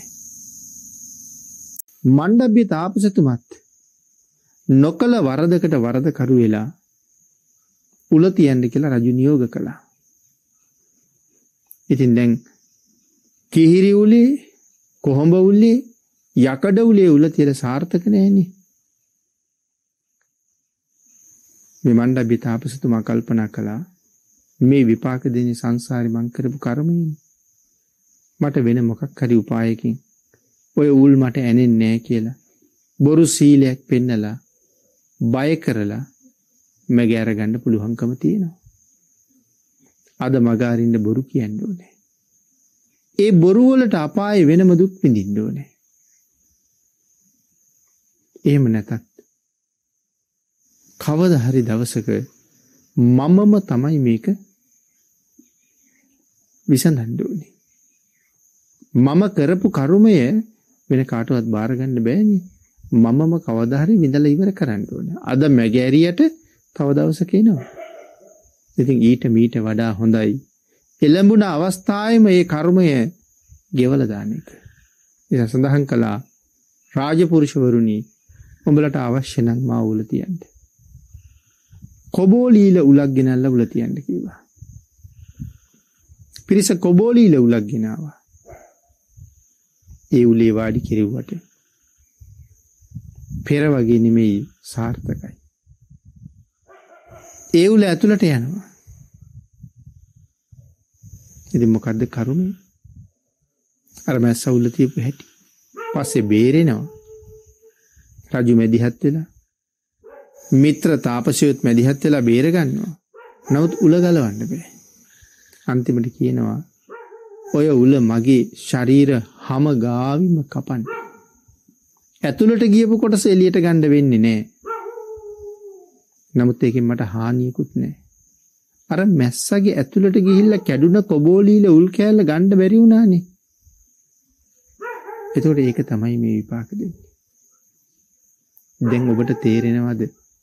මණ්ඩබ්බේ තාපසතුමත් නොකල වරදකට වරද කරු වෙලා උල තියන්න කියලා රජු නියෝග කළා. ඉතින් දැන් කිහිරි උලේ කොහොඹ උලේ යකඩ උලේ උල තියලා සාර්ථක නෑනේ. මේ මණ්ඩබ්බේ තාපසතුමා කල්පනා කළා මේ විපාක දෙන්නේ සංසාරේ මං කරපු කර්මයෙන්. මට වෙන මොකක් හරි උපායකින් ඔය උල් මට ඇනෙන්නේ නෑ කියලා බොරු සීලයක් පෙන්නලා බය කරලා මගේ අරගන්න පුළුවන්කම තියෙනවා. අද මග අරින්න බොරු කියන්න ඕනේ. ඒ බොරු වලට අපායේ වෙනම දුක් විඳින්න ඕනේ. එහෙම නැතත් කවදා හරි දවසක මමම තමයි මේක විසඳන්න ඕනේ. මම කරපු කර්මය වෙන කාටවත් බාර ගන්න බෑනේ. මමම කවදා හරි විඳලා ඉවර කරන්න ඕනේ. අද මැගෑරියට තව දවසක එනවා. ඉතින් ඊට මීට වඩා හොඳයි එළඹුණ අවස්ථාවේම මේ කර්මය ගෙවලා දාන එක. ඒක සඳහන් කළා රාජපුරුෂවරුනි උඹලට අවශ්‍ය නම් මා උල තියන්න. කොබෝලීල උලක් ගෙනල්ලා උල තියන්න කිව්වා. පිරිස කොබෝලීල උලක් ගෙනාවා. ඒ උලේ වාඩි කෙරුවට පෙර වගේ නෙමෙයි සාර්ථකයි. ඒ උල ඇතුළට යනවා. ඉතින් මොකද්ද කරුමේ? අර මැස්ස උල තියපු හැටි. පස්සේ බේරෙනවා. රජු මැදිහත් වෙලා මිත්‍ර තාපසයොත් මැදිහත් වෙලා බේර ගන්නවා. නමුත් උල ගලවන්න බෑ. අන්තිමට කියනවා ඔය උල මගේ ශරීර හැම ගාවිම කපන්න. ඇතුළට ගියපු කොටස එළියට ගන්න වෙන්නේ නෑ. නමුත් ඒකෙන් මට හානියකුත් නෑ. අර මැස්සගේ ඇතුළට ගිහිල්ලා කැඩුන කොබෝලීල උල් කෑල්ල ගන්න බැරි වුණානේ. එතකොට ඒක තමයි මේ විපාක දෙන්නේ. දැන් ඔබට තේරෙනවද?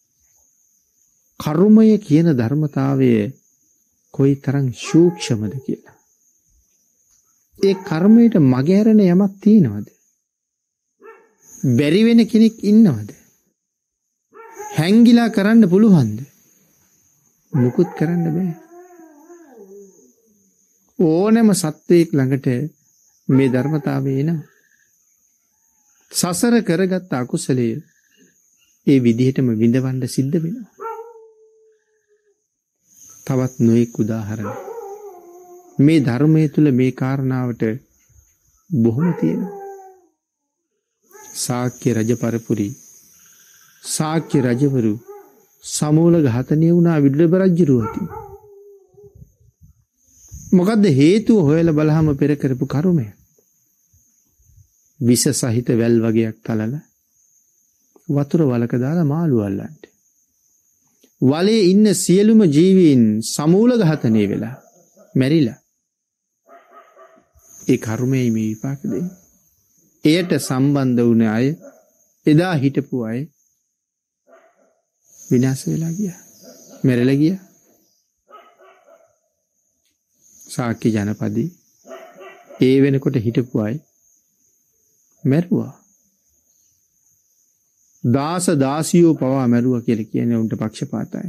කර්මය කියන ධර්මතාවය කොයි තරම් සූක්ෂමද කියලා. ඒ කර්මයට මගහැරෙන යමක් තියෙනවද? බැරි වෙන කෙනෙක් ඉන්නවද? හැංගිලා කරන්න පුළුවන්ද? මුකුත් කරන්න බෑ. ඕනෑම සත්වයක් ළඟට මේ ධර්මතාවය එනවා. සසර කරගත් අකුසලය ඒ විදිහටම විඳවන්න සිද්ධ වෙනවා. තවත් නොයෙක් උදාහරණ මේ ධර්මයේ තුල මේ කාරණාවට බොහොම තියෙනවා. ශාක්‍ය රජ පරපුරි ශාක්‍ය රජවරු සමූල ඝාතනය වුණා විදුලබ රජුරුවති. මොකද්ද හේතුව හොයලා බලහම පෙර කරපු කර්මය. විස සහිත වැල් වගේක් තලලා වතුර වලක දාලා මාළු අල්ලන්න. වලේ ඉන්න සියලුම ජීවීන් සමූල ඝාතනය වෙලා මැරිලා. ඒ කර්මයේ මේ විපාක දෙන්නේ. එයට සම්බන්ධ වුණ අය එදා හිටපු අය විනාශ වෙලා ගියා. මැරිලා ගියා. ශාක්‍ය ජනපදේ ඒ වෙනකොට හිටපු අය මැරුවා. දාස දාසියෝ පවා මැරුවා කියලා කියන්නේ උන්ට පක්ෂපාතයි.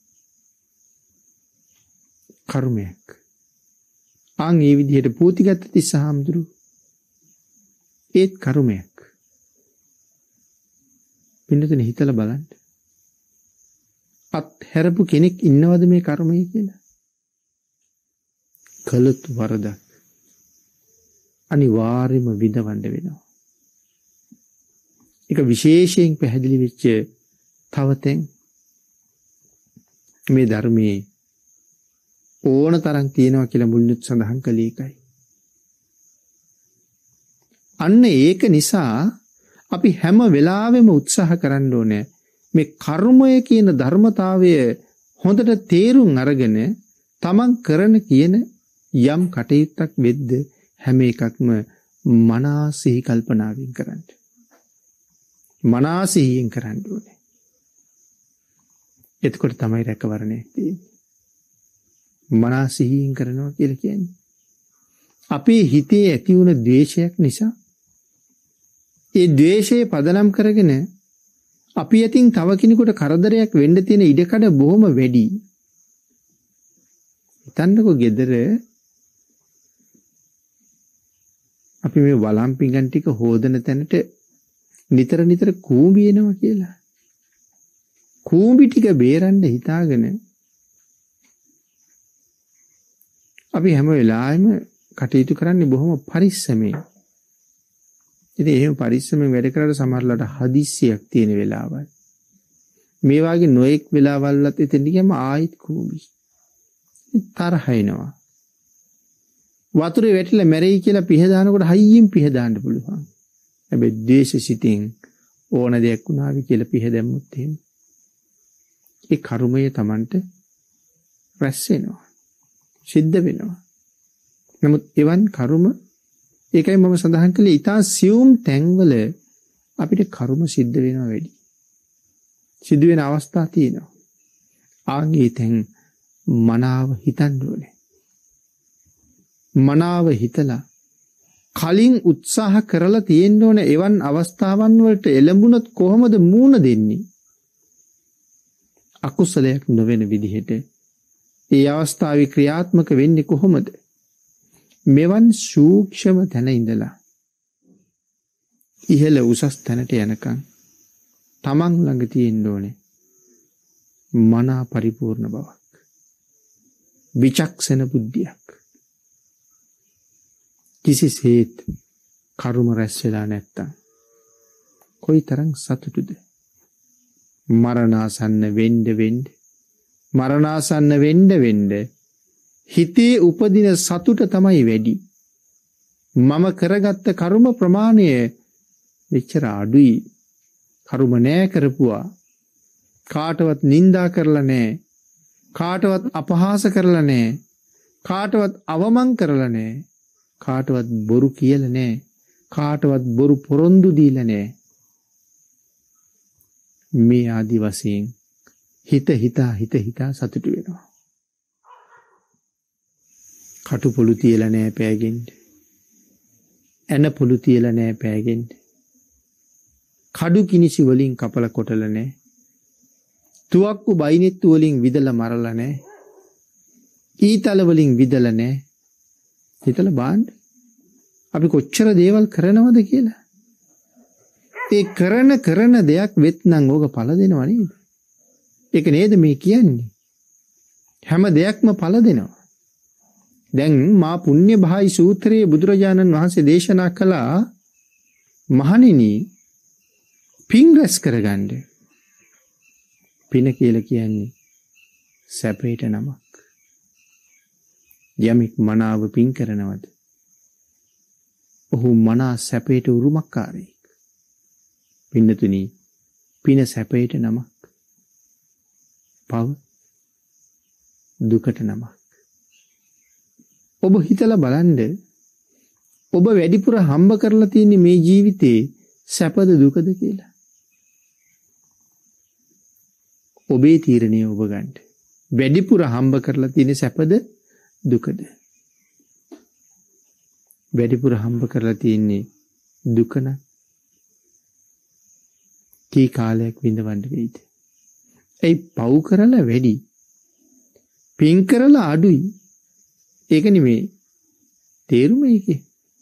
කර්මයක්. අන් ඒ විදිහට පූතිගත තිස්සහාමුදුරු ඒත් කර්මයක්. පින්නතුනේ හිතලා බලන්න. අත් හැරපු කෙනෙක් ඉන්නවද මේ කර්මය කියලා? කළොත් වරදක් අනිවාර්යයෙන්ම විඳවන්න වෙනවා. ඒක විශේෂයෙන් පැහැදිලි වෙච්ච තව තැන් මේ ධර්මයේ ඕන තරම් තියෙනවා කියලා මුලින්ම සඳහන් කළේ ඒකයි. අන්න ඒක නිසා අපි හැම වෙලාවෙම උත්සාහ කරන්න ඕනේ මේ කර්මය කියන ධර්මතාවය හොඳට තේරුම් අරගෙන තමන් කරන කියන යම් කටයුත්තක් වෙද්ද හැම එකක්ම මනස සිහි කල්පනාවෙන් කරන්න. මනස සිහියෙන් කරන්න ඕනේ. එතකොට තමයි රැකවරණය තියෙන්නේ. මනස සිහියෙන් කරනවා කියලා කියන්නේ අපේ හිතේ ඇති වුණ ද්වේෂයක් නිසා ඒ ද්වේෂය පදනම් කරගෙන අපි අතින් තව කෙනෙකුට කරදරයක් වෙන්න තියෙන ඉඩකඩ බොහොම වැඩි. හිතන්නකෝ ගෙදර අපි මේ වළම් පිඟන් ටික හොදන තැනට නිතර නිතර කූඹි එනවා කියලා. කූඹි ටික බේරන්න හිතාගෙන අපි හැම වෙලාවෙම කටයුතු කරන්නේ බොහොම පරිස්සමෙන්. ඉතින් එහෙම පරිස්සමෙන් වැඩ කරලා සමහරලාට හදිස්සියක් තියෙන වෙලාවල්. මේ වගේ නොඑක් වෙලාවල්වත් එතෙන් ගියම ආයිත් කූඹි. තරහ එනවා. වතුරේ වැටිලා මැරෙයි කියලා පිහ දානකොට හයියෙන් පිහ දාන්න පුළුවන්. හැබැයි ද්වේෂසිතින් ඕන දෙයක් වුණාවි කියලා පිහ දැම්මොත් එහෙම ඒ කර්මය Tamanට රැස් වෙනවා. සිද්ධ වෙනවා. නමුත් එවන් කර්ම ඒකයි මම සඳහන් කළේ ඊටා සියුම් තැන්වල අපිට කර්ම සිද්ධ වෙනවා වැඩි. සිද්ධ වෙන අවස්ථා තියෙනවා. ආගේ තැන් මනාව හිතන්න ඕනේ. මනාව හිතලා කලින් උත්සාහ කරලා තියෙන්න ඕන එවන් අවස්ථාවන් වලට එළඹුණොත් කොහොමද මූණ දෙන්නේ? අකුසලයක් නොවන විදිහට ඒ අවස්ථාවේ ක්‍රියාත්මක වෙන්නේ කොහොමද? මෙවන් සූක්ෂම තැන ඉඳලා ඉහළ උසස් තැනට යනකම් තමන් ළඟ තියෙන්න ඕනේ මනා පරිපූර්ණ බවක්. විචක්ෂණ බුද්ධියක්. කිසිසේත් කර්ම රැස් වෙලා නැත්තම් කොයිතරම් සතුටුද? මරණාසන්න වෙන්න වෙන්න මරණාසන්න වෙන්න වෙන්න හිතේ උපදින සතුට තමයි වැඩි. මම කරගත්ත කර්ම ප්‍රමාණය මෙච්චර අඩුයි. කර්ම නෑ කරපුවා. කාටවත් නිඳා කරලා නෑ. කාටවත් අපහාස කරලා නෑ. කාටවත් අවමන් කරලා නෑ. කාටවත් බොරු කියලා නෑ. කාටවත් බොරු පොරොන්දු දීලා නෑ. මේ ආදි වශයෙන් හිත හිතා හිත හිතා සතුටු වෙනවා. කටු පොළු තියලා නෑ පෑගෙන්න. ඇන පොළු තියලා නෑ පෑගෙන්න. කඩු කිනිසි වලින් කපලා කොටලා නෑ. තුවක්කු බයිනෙත්තු වලින් විදලා මරලා නෑ. ඊතල වලින් විදලා නෑ. හිතලා බලන්න. අපි කොච්චර දේවල් කරනවද කියලා. ඒ කරන කරන දෙයක් වෙත්නම් ඕක පළ දෙනව නේද? ඒක නේද මේ කියන්නේ. හැම දෙයක්ම පළ දෙනවා. දැන් මා පුණ්‍ය භායි සූත්‍රයේ බුදුරජාණන් වහන්සේ දේශනා කළා මහණෙනි පින් රැස් කරගන්න. පින කියලා කියන්නේ සැපේට නමක්. යමෙක් මනාව පින් කරනවද ඔහු මනා සැපේට උරුමකාරයෙක්. පින්නතුනි පින සැපේට නමක්. පව දුකට නමක්. ඔබ හිතලා බලන්න ඔබ වැඩිපුර හම්බ කරලා තියෙන්නේ මේ ජීවිතේ සැපද දුකද කියලා. ඔබේ තීරණය ඔබ ගන්න. වැඩිපුර හම්බ කරලා තියෙන්නේ සැපද දුකද? වැඩිපුර හම්බ කරලා තියෙන්නේ දුක නම් කී කාලයක් විඳවන්න වෙයිද? ඒ පව් කරලා වැඩි පින් කරලා අඩුයි. ඒක නෙමෙයි තේරුම ඒකේ.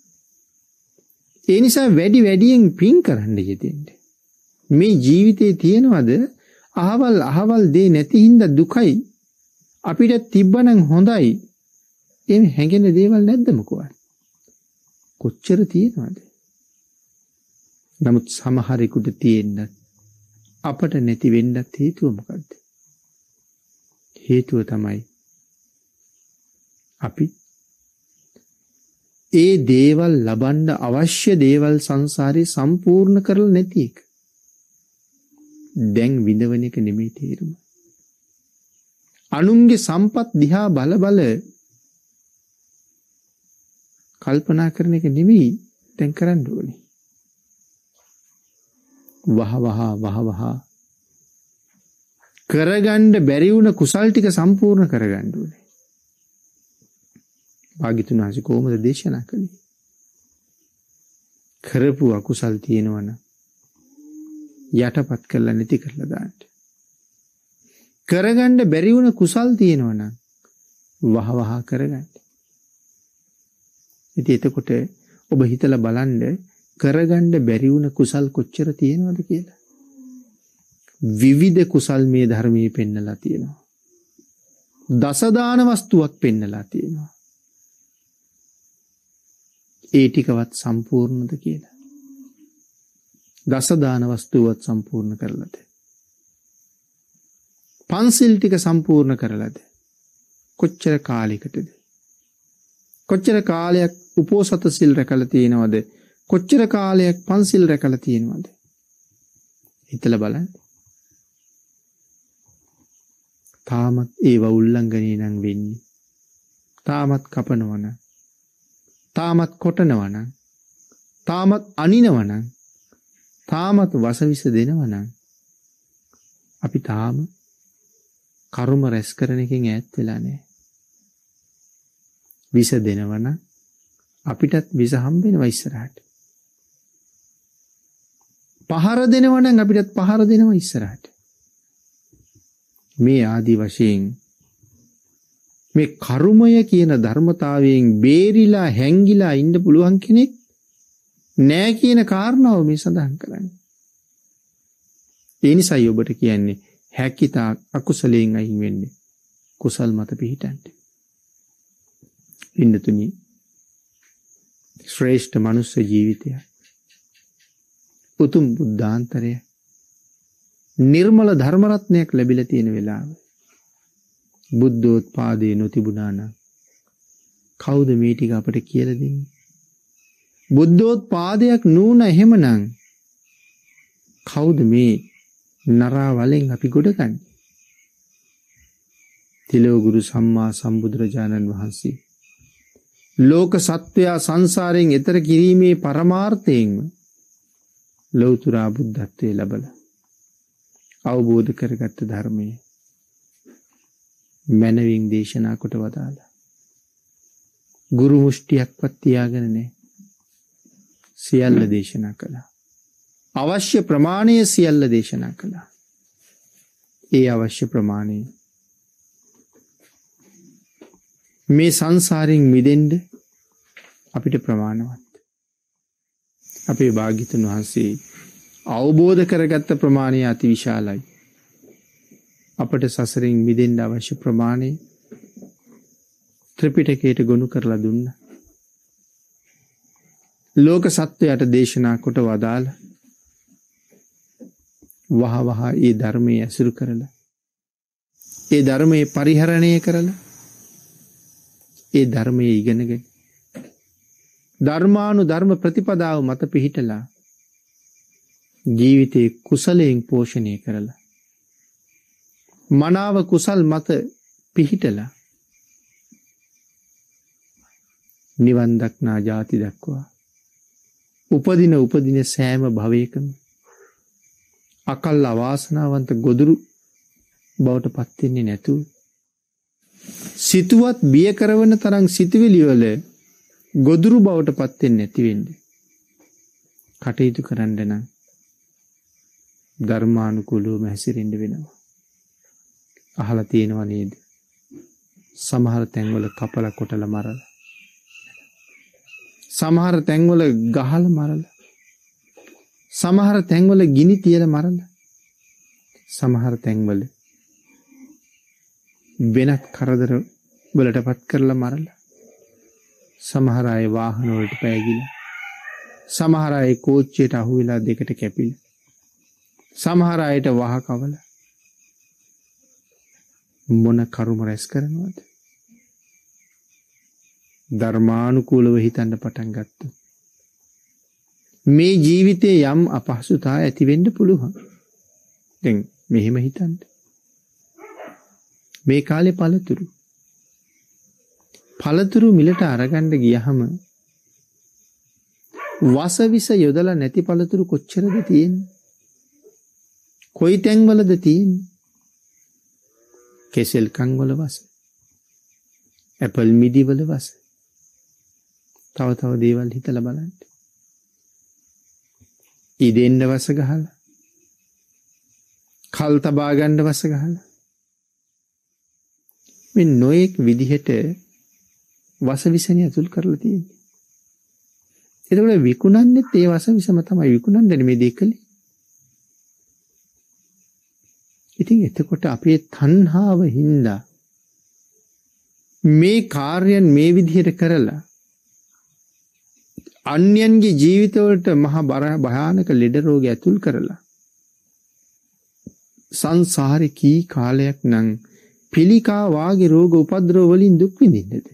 ඒ නිසා වැඩි වැඩියෙන් පින් කරන්න යෙදෙන්න. මේ ජීවිතේ තියෙනවද අහවල් අහවල් දේ නැති හින්දා දුකයි අපිට තිබ්බනම් හොඳයි. එහෙම හැඟෙන දේවල් නැද්ද මොකවත්? කොච්චර තියෙනවද? නමුත් සමහරෙකුට තියෙන්න අපට නැති වෙන්නත් හේතුව මොකද්ද? හේතුව තමයි අපි ඒ දේවල් ලබන්න අවශ්‍ය දේවල් සංසාරේ සම්පූර්ණ කරලා නැති එක. දැන් විඳවන එක නෙමෙයි තේරුම. අනුන්ගේ සම්පත් දිහා බල බල කල්පනා කරන එක නෙමෙයි දැන් කරන්න ඕනේ. වහ වහ වහ වහ කරගන්න බැරි වුණ කුසල් ටික සම්පූර්ණ කරගන්න ඕනේ. භාග්‍යතුන් වහන්සේ කොහොමද දේශනා කළේ? කරපු අකුසල් තියෙනවනම් යටපත් කරලා නැති කරලා දාන්න. කරගන්න බැරි වුණ කුසල් තියෙනවනම් වහ වහ කරගන්න. ඉතින් එතකොට ඔබ හිතලා බලන්න කරගන්න බැරි වුණ කුසල් කොච්චර තියෙනවද කියලා. විවිධ කුසල් මේ ධර්මයේ පෙන්නලා තියෙනවා. දසදාන වස්තුවක් පෙන්නලා තියෙනවා. ඒ ටිකවත් සම්පූර්ණද කියලා. දසදාන වස්තුවත් සම්පූර්ණ කරලාද? පන්සිල් ටික සම්පූර්ණ කරලාද? කොච්චර කාලයකටද? කොච්චර කාලයක් උපෝසත සිල් රැකලා තියෙනවද? කොච්චර කාලයක් පන්සිල් රැකලා තියෙනවද? හිතලා බලන්න. තාමත් ඒව උල්ලංඝනය නම් වෙන්නේ. තාමත් කපනවනම්, තාමත් කොටනවනම්, තාමත් අනිනවනම්, තාමත් වසවිස දෙනවනම් අපි තාම කර්ම රැස් කරන එකෙන් ඈත් වෙලා නැහැ. විස දෙනවනම් අපිටත් විස හම්බ වෙනවා ඉස්සරහට. පහර දෙනවනම් අපිටත් පහර දෙනවා ඉස්සරහට. මේ ආදි වශයෙන් මේ කර්මය කියන ධර්මතාවයෙන් බේරිලා හැංගිලා ඉන්න පුළුවන් කෙනෙක් නෑ කියන කාරණාව මේ සඳහන් කරන්නේ. ඒ නිසායි ඔබට කියන්නේ හැකිතා අකුසලයෙන් අයින් වෙන්න කුසල් මත පිහිටන්න. ඉන්නතුනි ශ්‍රේෂ්ඨ මනුස්ස ජීවිතය උතුම් බුද්ධාන්තරය නිර්මල ධර්ම රත්නයක් ලැබිලා තියෙන වෙලාව බුද්ධෝත්පාදේ නොතිබුණා නම් කවුද මේ ටික අපට කියලා දෙන්නේ? බුද්ධෝත්පාදයක් නූන එහෙමනම් කවුද මේ නරා වලෙන් අපි ගොඩ ගන්නේ? තිලෝ ගුරු සම්මා සම්බුදුරජාණන් වහන්සේ ලෝක සත්වයා සංසාරයෙන් එතර කිරීමේ පරමාර්ථයෙන්ම ලෞතර බුද්ධත්වයේ ලැබලා අවබෝධ කරගත් ධර්මයේ මනවින් දේශනා කොට වදාලා. ගුරු මුෂ්ටියක්වත් තියාගෙන නැහැ. සියල්ල දේශනා කළා. අවශ්‍ය ප්‍රමාණය සියල්ල දේශනා කළා. ඒ අවශ්‍ය ප්‍රමාණය මේ සංසාරයෙන් මිදෙන්න අපිට ප්‍රමාණවත්. අපේ භාග්‍යතුන් වහන්සේ අවබෝධ කරගත්ත ප්‍රමාණය අතිවිශාලයි. අපට සසරින් මිදෙන්න අවශ්‍ය ප්‍රමාණය ත්‍රිපිටකයට ගොනු කරලා දුන්න. ලෝක සත්වයට දේශනා කොට වදාළ වහ වහ ඒ ධර්මයේ ඇසුරු කරලා ඒ ධර්මයේ පරිහරණය කරලා ඒ ධර්මයේ ඉගෙනගෙන ධර්මානු ධර්ම ප්‍රතිපදාව මත පිහිටලා ජීවිතේ කුසලයෙන් පෝෂණය කරලා මනාව කුසල් මත පිහිටලා නිවන් දක්නා ජාති දක්වා උපදින උපදින සෑම භවයකම අකල් අවාසනාවන්ත ගොදුරු බවට පත් වෙන්නේ නැතුව සිතුවත් බිය කරවන තරම් සිතුවිලි වල ගොදුරු බවට පත් වෙන්නේ නැති වෙන්නේ කටයුතු කරන්න නම් ධර්මානුකූලව හැසිරෙන්න වෙනවා. අහලා තියෙනව නේද? සමහර තැන්වල කපල කොටල මරලා, සමහර තැන්වල ගහලා මරලා, සමහර තැන්වල ගිනි තියලා මරලා, සමහර තැන්වල වෙනත් කරදර වලටපත් කරලා මරලා, සමහර අය වාහන වලට පෑගිලා, සමහර අය කෝච්චියට අහු වෙලා දෙකට කැපිලා, සමහර අයට වහ කවලා මොන කර්ම රැස් කරනවද? ධර්මානුකූලව හිතන්න පටන් ගත්තොත් මේ ජීවිතේ යම් අපහසුතා ඇති වෙන්න පුළුවන්. දැන් මෙහෙම හිතන්න. මේ කාලේ පළතුරු පළතුරු මිලට අරගන්න ගියහම වසවිස යොදලා නැති පළතුරු කොච්චරද තියෙන්නේ? කොයි තැන්වලද තියෙන්නේ? කෙසෙල් කන් වල වස, ඇපල් මිඩි වල වස, තව තව දේවල් හිතලා බලන්න. ඉදෙන්න වස ගහලා, කල් තබා ගන්න වස ගහලා, මේ නොඑක් විදිහට වස විසනේ අතුල් කරලා තියෙන්නේ. එතකොට විකුණන්නෙත් ඒ වස විසම තමයි විකුණන්නේ මේ දෙකලේ. ඉතින් එතකොට අපේ තණ්හාව හින්දා මේ කාර්යයන් මේ විදිහට කරලා අන්‍යයන්ගේ ජීවිතවලට මහ භයානක ලෙඩ රෝග ඇතුල් කරලා සංසාරේ කී කාලයක් නම් පිළිකා වාගේ රෝග උපද්‍රව වලින් දුක් විඳින්නද?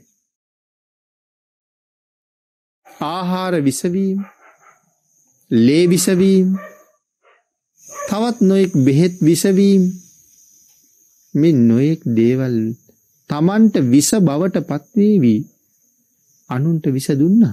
ආහාර විසවීම, ලේ විසවීම, තවත් නොයෙක් බෙහෙත් විසවීම, මේ නොයෙක් දේවල් තමන්ට විස බවට පත්වේවි අනුන්ට විස දුන්නා.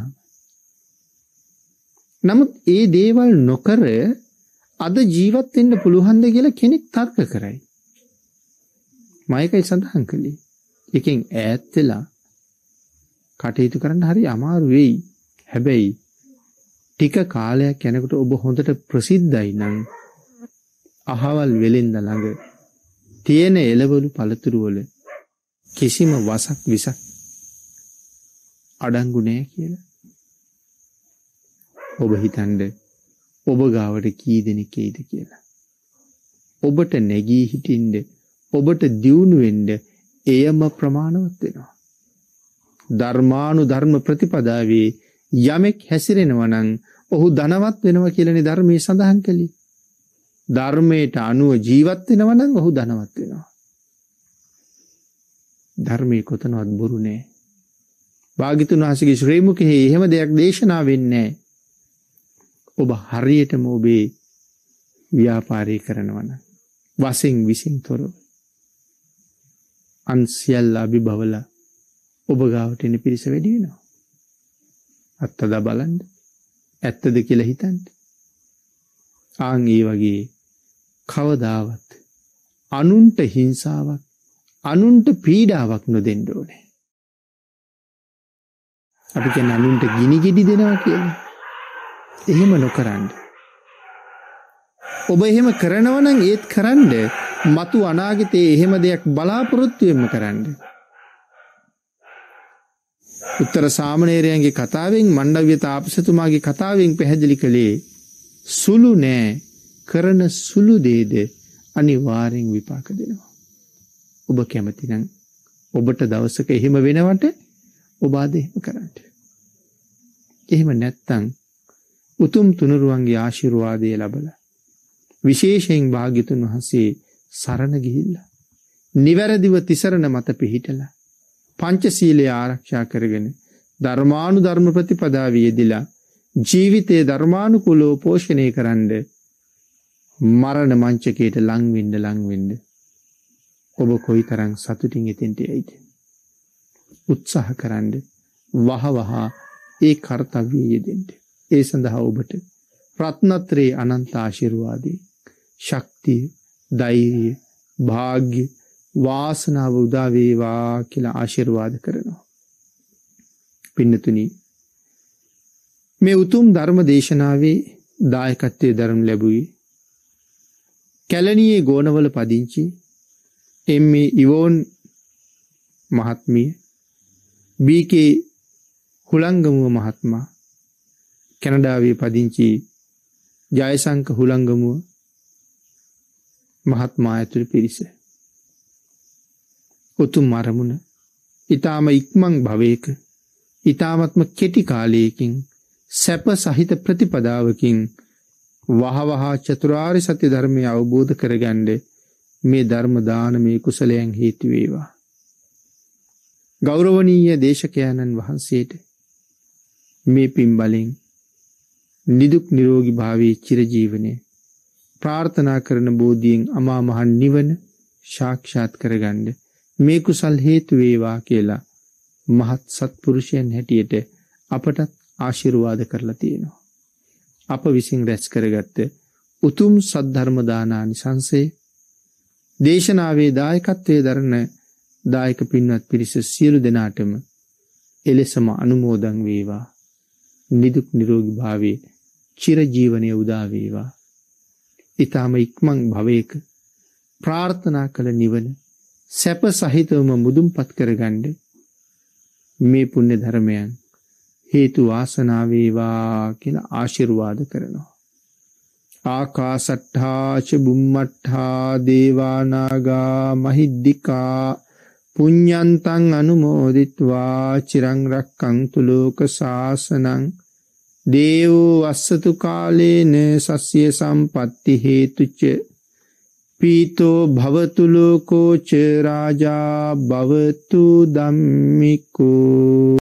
නමුත් ඒ දේවල් නොකර අද ජීවත් වෙන්න පුළුවන්ද කියලා කෙනෙක් තර්ක කරයි. මයිකයි සඳහන් කළේ. එකෙන් ඈත් වෙලා කටයුතු කරන්න හරි අමාරු වෙයි. හැබැයි ටික කාලයක් යනකොට ඔබ හොඳට ප්‍රසිද්ධයි නම් අහවල් වෙලෙන්ද ළඟ තියෙන එළවලු පළතුරු වල කිසිම වසක් විසක් අඩංගු නැහැ කියලා. ඔබ හිතන්න ඔබ ගාවට කී දෙනෙක් එයිද කියලා. ඔබට නැගී හිටින්න, ඔබට දියුණු වෙන්න එයම ප්‍රමාණවත් වෙනවා. ධර්මානු ධර්ම ප්‍රතිපදාවේ යමෙක් හැසිරෙනවා නම් ඔහු ධනවත් වෙනවා කියලානේ ධර්මයේ සඳහන් කළේ. ධර්මයට අනුව ජීවත් වෙනවා නම් ඔහු ධනවත් වෙනවා. ධර්මයේ කොතනවත් බොරු නෑ. භාග්‍යතුන් වහන්සේගේ ශ්‍රී මුඛයේ එහෙම දෙයක් දේශනා වෙන්නේ නෑ. ඔබ හරියටම ඔබේ ව්‍යාපාරය කරනවා නම් වශයෙන් විසින් තොරව අන්සියල් අභිභවලා ඔබ ගාවට එන පිරිස වැඩි වෙනවා. අත්තදා බලන්න. ඇත්තද කියලා හිතන්න. ආන් ඒ වගේ කවදාවත් අනුන්ට හිංසාවක්, අනුන්ට පීඩාවක් නොදෙන්න ඕනේ. අපි කියන අනුන්ට ගිනි ගෙඩි දෙනවා කියලා. එහෙම නොකරන්න. ඔබ එහෙම කරනවා නම් ඒත් කරන්න මතු අනාගතයේ එහෙම දෙයක් බලාපොරොත්තු වෙන්න කරන්න. උත්තර සාමණේරයන්ගේ කතාවෙන්, මණ්ඩව්‍ය තාපසතුමාගේ කතාවෙන් පැහැදිලි කළේ සුළු නෑ, කරන සුළු දේද අනිවාර්යෙන් විපාක දෙනවා. ඔබ කැමති නම් ඔබට දවසක එහෙම වෙනවට ඔබ ආද එහෙම කරන්න. එහෙම නැත්තම් උතුම් තුනුරුවන්ගේ ආශිර්වාදය ලැබලා විශේෂයෙන් භාග්‍යතුන් වහන්සේ සරණ ගිහිල්ලා නිවැරදිව තිසරණ මත පිහිටලා පංචශීලය ආරක්ෂා කරගෙන ධර්මානු ධර්ම ප්‍රතිපදාවේ යෙදিলা ජීවිතේ ධර්මානුකූලව පෝෂණය කරන්න මරණ මංචකයට ලං වෙන්න ලං වෙන්න ඔබ කොයිතරම් සතුටින් එතෙන්ට යයිද? උත්සාහ කරන්න වහ වහ ඒ කාර්යය යෙදෙන්න. ඒ සඳහා ඔබට රත්නත්‍රේ අනන්ත ආශිර්වාදේ, ශක්තිය, ධෛර්යය, වාග්ය, වාසනාව උදා වේවා කියලා ආශිර්වාද කරනවා. පින්නතුනි, මේ උතුම් ධර්ම දේශනාවේ දායකත්වයේ ධර්ම ලැබුවේ කැලණියේ ගෝනවල පදිංචි එම්.ඒ. ඉවෝන් මහත්මිය, බී.කේ. හුලංගමුව මහත්මයා, කැනඩාවේ පදිංචි ජයසංක හුලංගමුව මහත්මයා ඇතුළු පිරිස. උතුම් අරමුණ ඊටාම ඉක්මන් භවයක ඊටාමත්ම කෙටි කාලයකින් සැප සහිත ප්‍රතිපදාවකින් වහවහ චතුරාර්ය සත්‍ය ධර්මය අවබෝධ කරගන්න මේ ධර්ම දානමේ කුසලයන් හේතු වේවා. ගෞරවනීය දේශකයන්න් වහන්සේට මේ පින් බලෙන් නිදුක් නිරෝගී භාවයේ චිරජීවනයේ ප්‍රාර්ථනා කරන බෝධියෙන් අමා මහ නිවන සාක්ෂාත් කරගන්න මේ කුසල් හේතු වේවා කියලා මහත් සත්පුරුෂයන් හැටියට අපට ආශිර්වාද කරලා තියෙනවා. අප විසින් රැස් කරගත්ත උතුම් සද්ධර්ම දානානිසංසය දේශනාවේ දායකත්වයේ දරන දායක පින්වත් පිරිස සියලු දෙනාටම එලෙසම අනුමෝදන් වේවා. නිදුක් නිරෝගී භාවයේ චිරජීවනයේ උදා වේවා. ඊටම ඉක්මන් භවයක ප්‍රාර්ථනා කළ නිවන සැප සහිතවම මුදුන්පත් කරගන්න මේ පුණ්‍ය ධර්මයන් හේතු වාසනා වේවා කියලා ආශිර්වාද කරනවා. ආකාසට්ඨා ච බුම්මට්ඨා දේවා නාග මහිද්దికා පුඤ්ඤන්තං අනුමෝදිත්වා චිරං රක්ඛන්තු ලෝක සාසනං දේවෝ වස්සතු කාලේන සස්ය සම්පatti හේතුච පීතෝ භවතු ලෝකෝ ච රාජා භවතු ධම්මිකෝ.